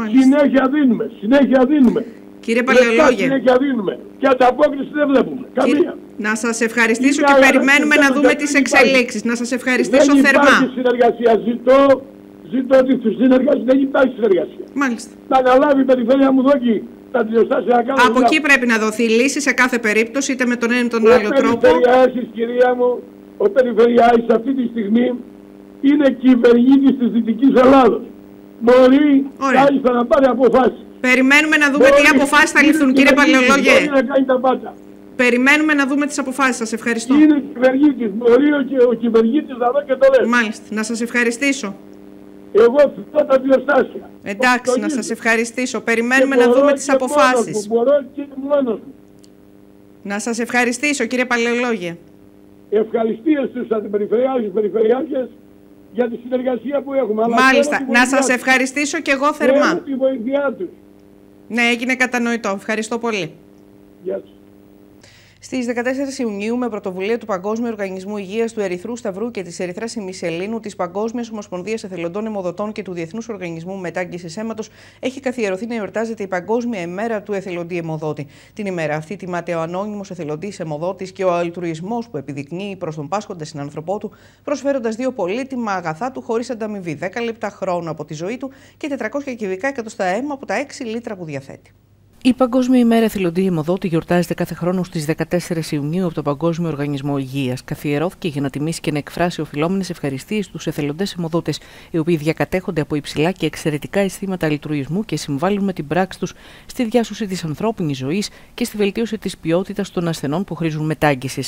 [SPEAKER 5] Συνέχεια δίνουμε.
[SPEAKER 2] Κύριε Παλαιολόγε,
[SPEAKER 5] συνέχεια δίνουμε. Και ανταπόκριση δεν βλέπουμε. Καμία.
[SPEAKER 2] Να σας ευχαριστήσω και περιμένουμε να δούμε τις εξελίξεις. Να σας ευχαριστήσω θερμά.
[SPEAKER 5] Δεν υπάρχει συνεργασία. Ζητώ ότι στη συνεργασία δεν υπάρχει συνεργασία.
[SPEAKER 2] Μάλιστα.
[SPEAKER 5] Να αναλάβει η περιφέρεια μου δόκι τα τριοστάσια να κάνω.
[SPEAKER 2] Από εκεί πρέπει να δοθεί λύση σε κάθε περίπτωση, είτε με τον ένα ή τον άλλο τρόπο.
[SPEAKER 5] Ο Περιφερειάρχης, κυρία μου, ο Περιφερειάρχης αυτή τη στιγμή είναι κυβερνήτης της Δυτικής Ελλάδος. Μπορεί κάλλιστα να πάρει αποφάσεις.
[SPEAKER 2] Περιμένουμε να δούμε τι αποφάσεις θα ληφθούν, κύριε Παλαιολόγε.
[SPEAKER 5] Μπορεί να κάνει τα πάντα.
[SPEAKER 2] Περιμένουμε να δούμε τις αποφάσεις σας. Ευχαριστώ.
[SPEAKER 5] Είναι κυβερνήτης. Μπορεί ο κυβερνήτης να δω και το λέει.
[SPEAKER 2] Μάλιστα. Να σας ευχαριστήσω.
[SPEAKER 5] Εγώ θέλω τα διοστάσια.
[SPEAKER 2] Εντάξει, να σας ευχαριστήσω. Περιμένουμε να δούμε τις αποφάσεις.
[SPEAKER 5] Μπορώ και μόνος μου.
[SPEAKER 2] Να σας ευχαριστήσω, κύριε Παλαιολόγε.
[SPEAKER 5] Ευχαριστίες στους περιφερειάρχες για τη συνεργασία που έχουμε.
[SPEAKER 2] Μάλιστα. Να σας ευχαριστήσω και εγώ θερμά.
[SPEAKER 5] Τη βοήθειά τους.
[SPEAKER 2] Ναι, έγινε κατανοητό. Ευχαριστώ πολύ.
[SPEAKER 5] Γεια σας.
[SPEAKER 2] Στις 14 Ιουνίου, με πρωτοβουλία του Παγκόσμιου Οργανισμού Υγείας, του Ερυθρού Σταυρού και της Ερυθράς Ημισελήνου, της Παγκόσμιας Ομοσπονδίας Εθελοντών Αιμοδοτών και του Διεθνούς Οργανισμού Μετάγγισης Αίματος, έχει καθιερωθεί να εορτάζεται η Παγκόσμια ημέρα του εθελοντή αιμοδότη. Την ημέρα αυτή τιμάται ο ανώνυμος εθελοντής αιμοδότης και ο αλτρουισμός που επιδεικνύει προς τον πάσχοντα συνανθρωπό του, προσφέροντας 2 πολύτιμα αγαθά του χωρίς ανταμοιβή, 10 λεπτά χρόνο από τη ζωή του και 400 κυβικά εκατοστά αίμα από τα 6 λίτρα που διαθέτει.
[SPEAKER 1] Η Παγκόσμια ημέρα εθελοντή αιμοδότη γιορτάζεται κάθε χρόνο στις 14 Ιουνίου από τον Παγκόσμιο Οργανισμό Υγείας. Καθιερώθηκε για να τιμήσει και να εκφράσει οφειλόμενες ευχαριστίες στους εθελοντές αιμοδότες, οι οποίοι διακατέχονται από υψηλά και εξαιρετικά αισθήματα αλτρουισμού και συμβάλλουν με την πράξη τους στη διάσωση της ανθρώπινης ζωής και στη βελτίωση της ποιότητας των ασθενών που χρήζουν μετάγγισης.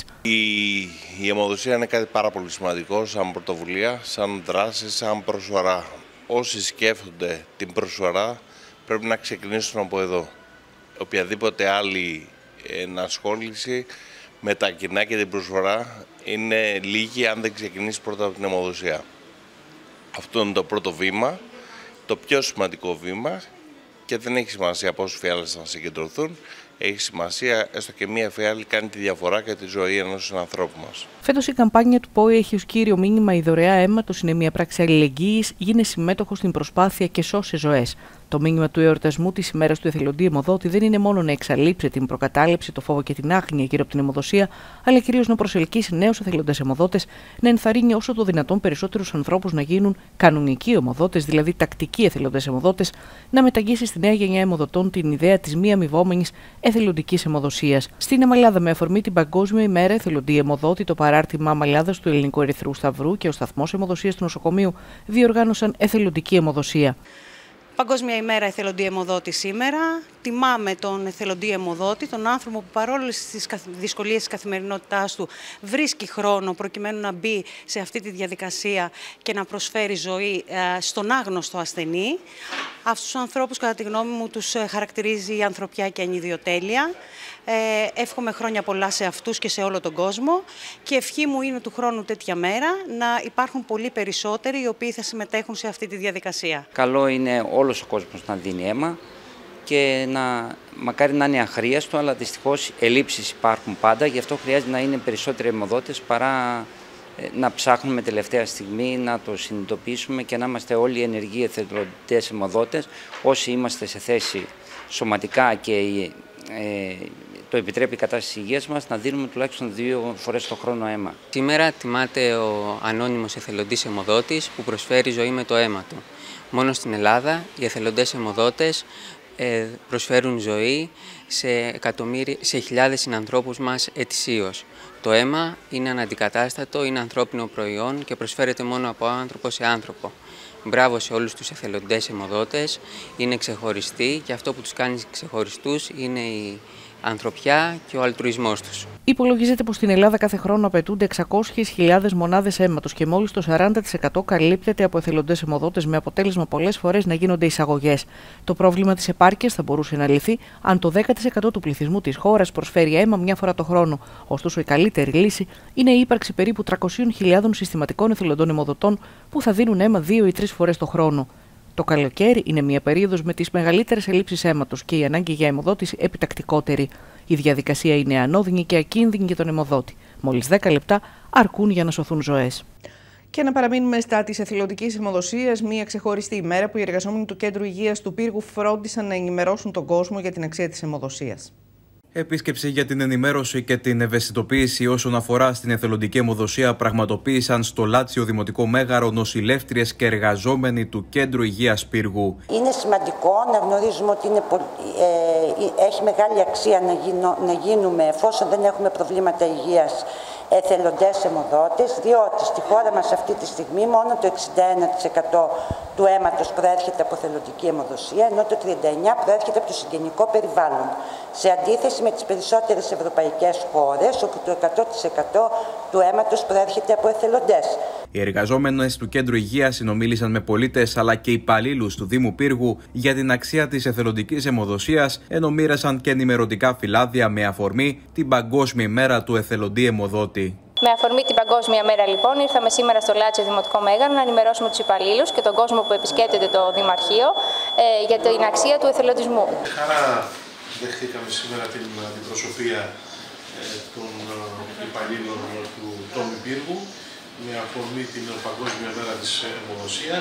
[SPEAKER 6] Η αιμοδοσία είναι κάτι πάρα πολύ σημαντικό, σαν πρωτοβουλία, σαν δράση, σαν προσφορά. Όσοι σκέφτονται την προσφορά πρέπει να ξεκινήσουν από εδώ. Οποιαδήποτε άλλη ενασχόληση με τα κοινά και την προσφορά είναι λίγη αν δεν ξεκινήσει πρώτα από την αιμοδοσία. Αυτό είναι το πρώτο βήμα, το πιο σημαντικό βήμα και δεν έχει σημασία πόσους φιάλες θα συγκεντρωθούν. Έχει σημασία, έστω και μία φιάλη κάνει τη διαφορά για τη ζωή ενός ανθρώπου μας.
[SPEAKER 1] Φέτος η καμπάνια του ΠΟΗ έχει ως κύριο μήνυμα «Η δωρεά αίματος είναι μια πράξη αλληλεγγύης, γίνε συμμέτοχος στην προσπάθεια και σώσε ζωές». Το μήνυμα του εορτασμού της ημέρας του εθελοντή αιμοδότη δεν είναι μόνο να εξαλείψει την προκατάληψη, το φόβο και την άγνοια γύρω από την αιμοδοσία, αλλά κυρίως να προσελκύσει νέους εθελοντές αιμοδότες, να ενθαρρύνει όσο το δυνατόν περισσότερους ανθρώπους να γίνουν κανονικοί αιμοδότες, δηλαδή τακτικοί εθελοντές αιμοδότες, να μεταγγίσει στη νέα γενιά αιμοδοτών την ιδέα της μη αμοιβόμενης εθελοντικής αιμοδοσίας. Στην Αμαλιάδα, με αφορμή την Παγκόσμια ημέρα εθελοντή αιμοδότη, το παράρτημα Αμαλιάδας του Ελληνικού Ερυθρού Σταυρού και ο σταθμός αιμοδοσίας του νοσοκομείου διοργάνωσαν εθελοντική αιμοδοσία.
[SPEAKER 7] Παγκόσμια ημέρα εθελοντή αιμοδότη σήμερα. Τιμάμε τον εθελοντή αιμοδότη, τον άνθρωπο που παρόλες τις δυσκολίες της καθημερινότητάς του βρίσκει χρόνο προκειμένου να μπει σε αυτή τη διαδικασία και να προσφέρει ζωή στον άγνωστο ασθενή. Αυτούς τους ανθρώπους, κατά τη γνώμη μου, τους χαρακτηρίζει η ανθρωπιά και η ανιδιοτέλεια. Εύχομαι χρόνια πολλά σε αυτούς και σε όλο τον κόσμο και ευχή μου είναι του χρόνου τέτοια μέρα να υπάρχουν πολύ περισσότεροι οι οποίοι θα συμμετέχουν σε αυτή τη διαδικασία.
[SPEAKER 9] Καλό είναι όλος ο κόσμος να δίνει αίμα και μακάρι να είναι αχρίαστο, αλλά δυστυχώς ελλείψεις υπάρχουν πάντα, γι' αυτό χρειάζεται να είναι περισσότεροι αιμοδότες παρά να ψάχνουμε τελευταία στιγμή, να το συνειδητοποιήσουμε και να είμαστε όλοι ενεργοί εθελοντές αιμοδότες, όσοι είμαστε σε θέση σωματικά και το επιτρέπει η κατάσταση υγείας μας, να δίνουμε τουλάχιστον 2 φορές το χρόνο αίμα.
[SPEAKER 10] Σήμερα τιμάται ο ανώνυμος εθελοντής αιμοδότης που προσφέρει ζωή με το αίμα του. Μόνο στην Ελλάδα οι εθελοντές αιμοδότες προσφέρουν ζωή σε χιλιάδες συνανθρώπους μας ετησίως. Το αίμα είναι αναντικατάστατο, είναι ανθρώπινο προϊόν και προσφέρεται μόνο από άνθρωπο σε άνθρωπο. Μπράβο σε όλους τους εθελοντές αιμοδότες, είναι ξεχωριστοί και αυτό που τους κάνει ξεχωριστούς είναι η ανθρωπιά και ο αλτρουισμός τους.
[SPEAKER 1] Υπολογίζεται πως στην Ελλάδα κάθε χρόνο απαιτούνται 600.000 μονάδες αίματος και μόλις το 40% καλύπτεται από εθελοντές αιμοδότες, με αποτέλεσμα πολλές φορές να γίνονται εισαγωγές. Το πρόβλημα της επάρκειας θα μπορούσε να λυθεί αν το 10% του πληθυσμού της χώρας προσφέρει αίμα μια φορά το χρόνο. Ωστόσο, η καλύτερη λύση είναι η ύπαρξη περίπου 300.000 συστηματικών εθελοντών αιμοδοτών που θα δίνουν αίμα 2 ή 3 φορές το χρόνο. Το καλοκαίρι είναι μια περίοδος με τις μεγαλύτερες ελλείψεις αίματος και η ανάγκη για αιμοδότηση επιτακτικότερη. Η διαδικασία είναι ανώδυνη και ακίνδυνη για τον αιμοδότη. Μόλις 10 λεπτά αρκούν για να σωθούν ζωές.
[SPEAKER 2] Και να παραμείνουμε στα της εθελοντικής αιμοδοσίας, μια ξεχωριστή ημέρα που οι εργαζόμενοι του Κέντρου Υγείας του Πύργου φρόντισαν να ενημερώσουν τον κόσμο για την αξία της αιμοδοσίας.
[SPEAKER 3] Επίσκεψη για την ενημέρωση και την ευαισθητοποίηση όσον αφορά στην εθελοντική αιμοδοσία πραγματοποίησαν στο Λάτσιο Δημοτικό Μέγαρο νοσηλεύτριες και εργαζόμενοι του Κέντρου Υγείας Πύργου.
[SPEAKER 11] Είναι σημαντικό να γνωρίζουμε ότι έχει μεγάλη αξία να γίνουμε, εφόσον δεν έχουμε προβλήματα υγείας, εθελοντές αιμοδότες, διότι στη χώρα μας αυτή τη στιγμή μόνο το 61% του αίματος προέρχεται από εθελοντική αιμοδοσία, ενώ το 39% προέρχεται από το συγγενικό περιβάλλον. Σε αντίθεση με τις περισσότερες ευρωπαϊκές χώρες, όπου το 100% του αίματος προέρχεται από εθελοντές.
[SPEAKER 3] Οι εργαζόμενες του Κέντρου Υγείας συνομίλησαν με πολίτες αλλά και υπαλλήλους του Δήμου Πύργου για την αξία της εθελοντικής αιμοδοσίας, ενώ μοίρασαν και ενημερωτικά φυλάδια με αφορμή την Παγκόσμια ημέρα του εθελοντή αιμοδότη.
[SPEAKER 26] Με αφορμή την Παγκόσμια μέρα, λοιπόν, ήρθαμε σήμερα στο Λάτσιο Δημοτικό Μέγαρο να ενημερώσουμε τους υπαλλήλους και τον κόσμο που επισκέπτεται το Δημαρχείο για την αξία του εθελοντισμού.
[SPEAKER 27] Χαρά δεχτήκαμε σήμερα την αντιπροσωπεία των υπαλλήλων του Τόμι Πύργου με αφορμή την Παγκόσμια μέρα της αιμοδοσίας.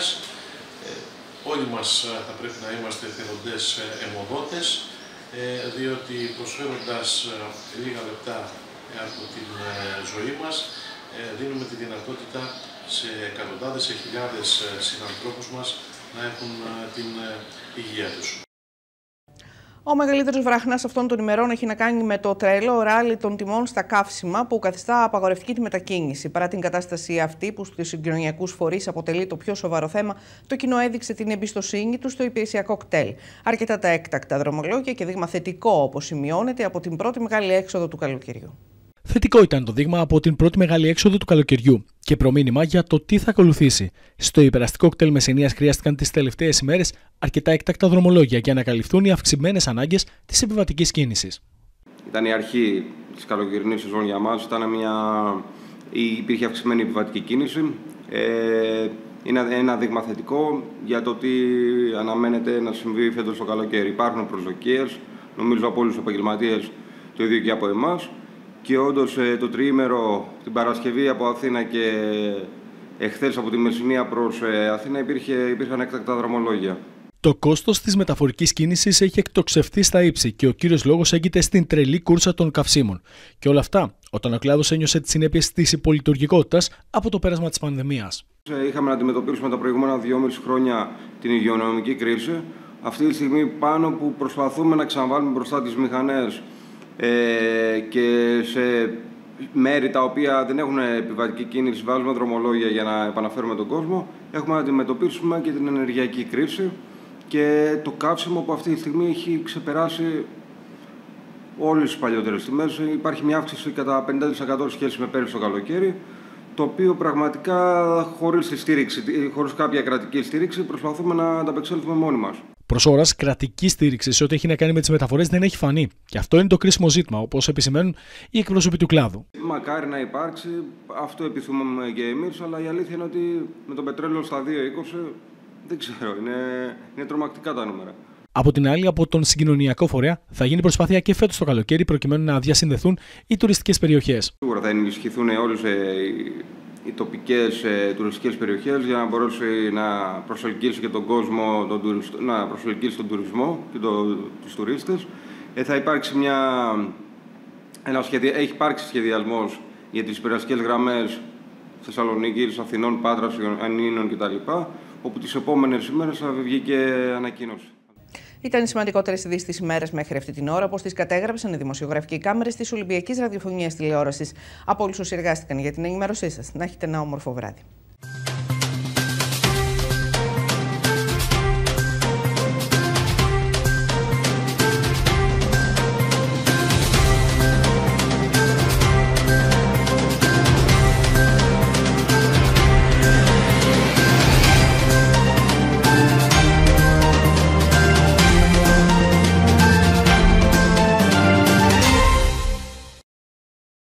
[SPEAKER 27] Όλοι μας θα πρέπει να είμαστε εθελοντές αιμοδότες, διότι προσφέροντας λίγα λεπτά από την ζωή μας, δίνουμε τη δυνατότητα σε εκατοντάδες, σε χιλιάδες συνανθρώπους μας να έχουν την υγεία τους.
[SPEAKER 2] Ο μεγαλύτερος βραχνάς αυτών των ημερών έχει να κάνει με το τρελό ράλι των τιμών στα καύσιμα που καθιστά απαγορευτική τη μετακίνηση. Παρά την κατάσταση αυτή, που στους συγκοινωνιακούς φορείς αποτελεί το πιο σοβαρό θέμα, το κοινό έδειξε την εμπιστοσύνη του στο υπηρεσιακό κτέλ. Αρκετά τα έκτακτα δρομολόγια και δείγμα θετικό, όπως σημειώνεται, από την πρώτη μεγάλη έξοδο του καλοκαιριού.
[SPEAKER 8] Θετικό ήταν το δείγμα από την πρώτη μεγάλη έξοδο του καλοκαιριού και προμήνυμα για το τι θα ακολουθήσει. Στο υπεραστικό κτέλ Μεσσηνίας χρειάστηκαν τις τελευταίες ημέρες αρκετά έκτακτα δρομολόγια για να καλυφθούν οι αυξημένες ανάγκες της επιβατικής κίνησης.
[SPEAKER 12] Ήταν η αρχή της καλοκαιρινής σεζόν για μας, υπήρχε αυξημένη επιβατική κίνηση. Είναι ένα δείγμα θετικό για το τι αναμένεται να συμβεί φέτος το καλοκαίρι. Υπάρχουν προσδοκίες, νομίζω από όλους τους επαγγελματίες, το ίδιο και από εμάς. Και όντως το τριήμερο, την Παρασκευή από Αθήνα και εχθές από τη Μεσσηνία προς Αθήνα υπήρχαν έκτακτα δρομολόγια.
[SPEAKER 8] Το κόστος της μεταφορικής κίνησης έχει εκτοξευθεί στα ύψη και ο κύριος λόγος έγκυται στην τρελή κούρσα των καυσίμων. Και όλα αυτά όταν ο κλάδος ένιωσε τις συνέπειες της υπολειτουργικότητας από το πέρασμα της πανδημίας.
[SPEAKER 12] Είχαμε να αντιμετωπίσουμε τα προηγούμενα 2,5 χρόνια την υγειονομική κρίση. Αυτή τη στιγμή πάνω που προσπαθούμε να ξαναβάλουμε μπροστά τις μηχανές και σε μέρη τα οποία δεν έχουν επιβατική κίνηση, βάζουμε δρομολόγια για να επαναφέρουμε τον κόσμο. Έχουμε να αντιμετωπίσουμε και την ενεργειακή κρίση και το καύσιμο που αυτή τη στιγμή έχει ξεπεράσει όλες τις παλιότερες τιμές. Υπάρχει μια αύξηση κατά 50% σχέση με πέρυσι το καλοκαίρι, το οποίο πραγματικά χωρίς κάποια κρατική στήριξη προσπαθούμε να ανταπεξέλθουμε μόνοι μας.
[SPEAKER 8] Προς ώρας, κρατική στήριξη σε ό,τι έχει να κάνει με τις μεταφορές δεν έχει φανεί. Και αυτό είναι το κρίσιμο ζήτημα, όπως επισημαίνουν οι εκπρόσωποι του κλάδου.
[SPEAKER 12] Μακάρι να υπάρξει, αυτό επιθυμούμε και εμείς, αλλά η αλήθεια είναι ότι με το πετρέλαιο στα 2,20 δεν ξέρω, είναι τρομακτικά τα νούμερα.
[SPEAKER 8] Από την άλλη, από τον συγκοινωνιακό φορέα θα γίνει προσπάθεια και φέτος το καλοκαίρι προκειμένου να διασυνδεθούν οι τουριστικές περιοχές.
[SPEAKER 12] Σίγουρα θα ενισχυθούν όλες οι τοπικές τουριστικές περιοχές για να μπορέσει να προσελκύσει και τον κόσμο, να προσελκύσει τον τουρισμό και τους τουρίστες. Θα υπάρξει έχει υπάρξει σχεδιασμός για τις υπεραστικές γραμμές Θεσσαλονίκης, Αθηνών, Πάτρας, Ανίνων κτλ. Όπου τις επόμενες ημέρες θα βγει και ανακοίνωση.
[SPEAKER 2] Ήταν οι σημαντικότερες ειδήσεις της ημέρας μέχρι αυτή την ώρα, όπως τις κατέγραψαν οι δημοσιογραφικοί κάμερες της Ολυμπιακής Ραδιοφωνίας Τηλεόρασης. Από όλους όσοι εργάστηκαν για την ενημέρωσή σας. Να έχετε ένα όμορφο βράδυ.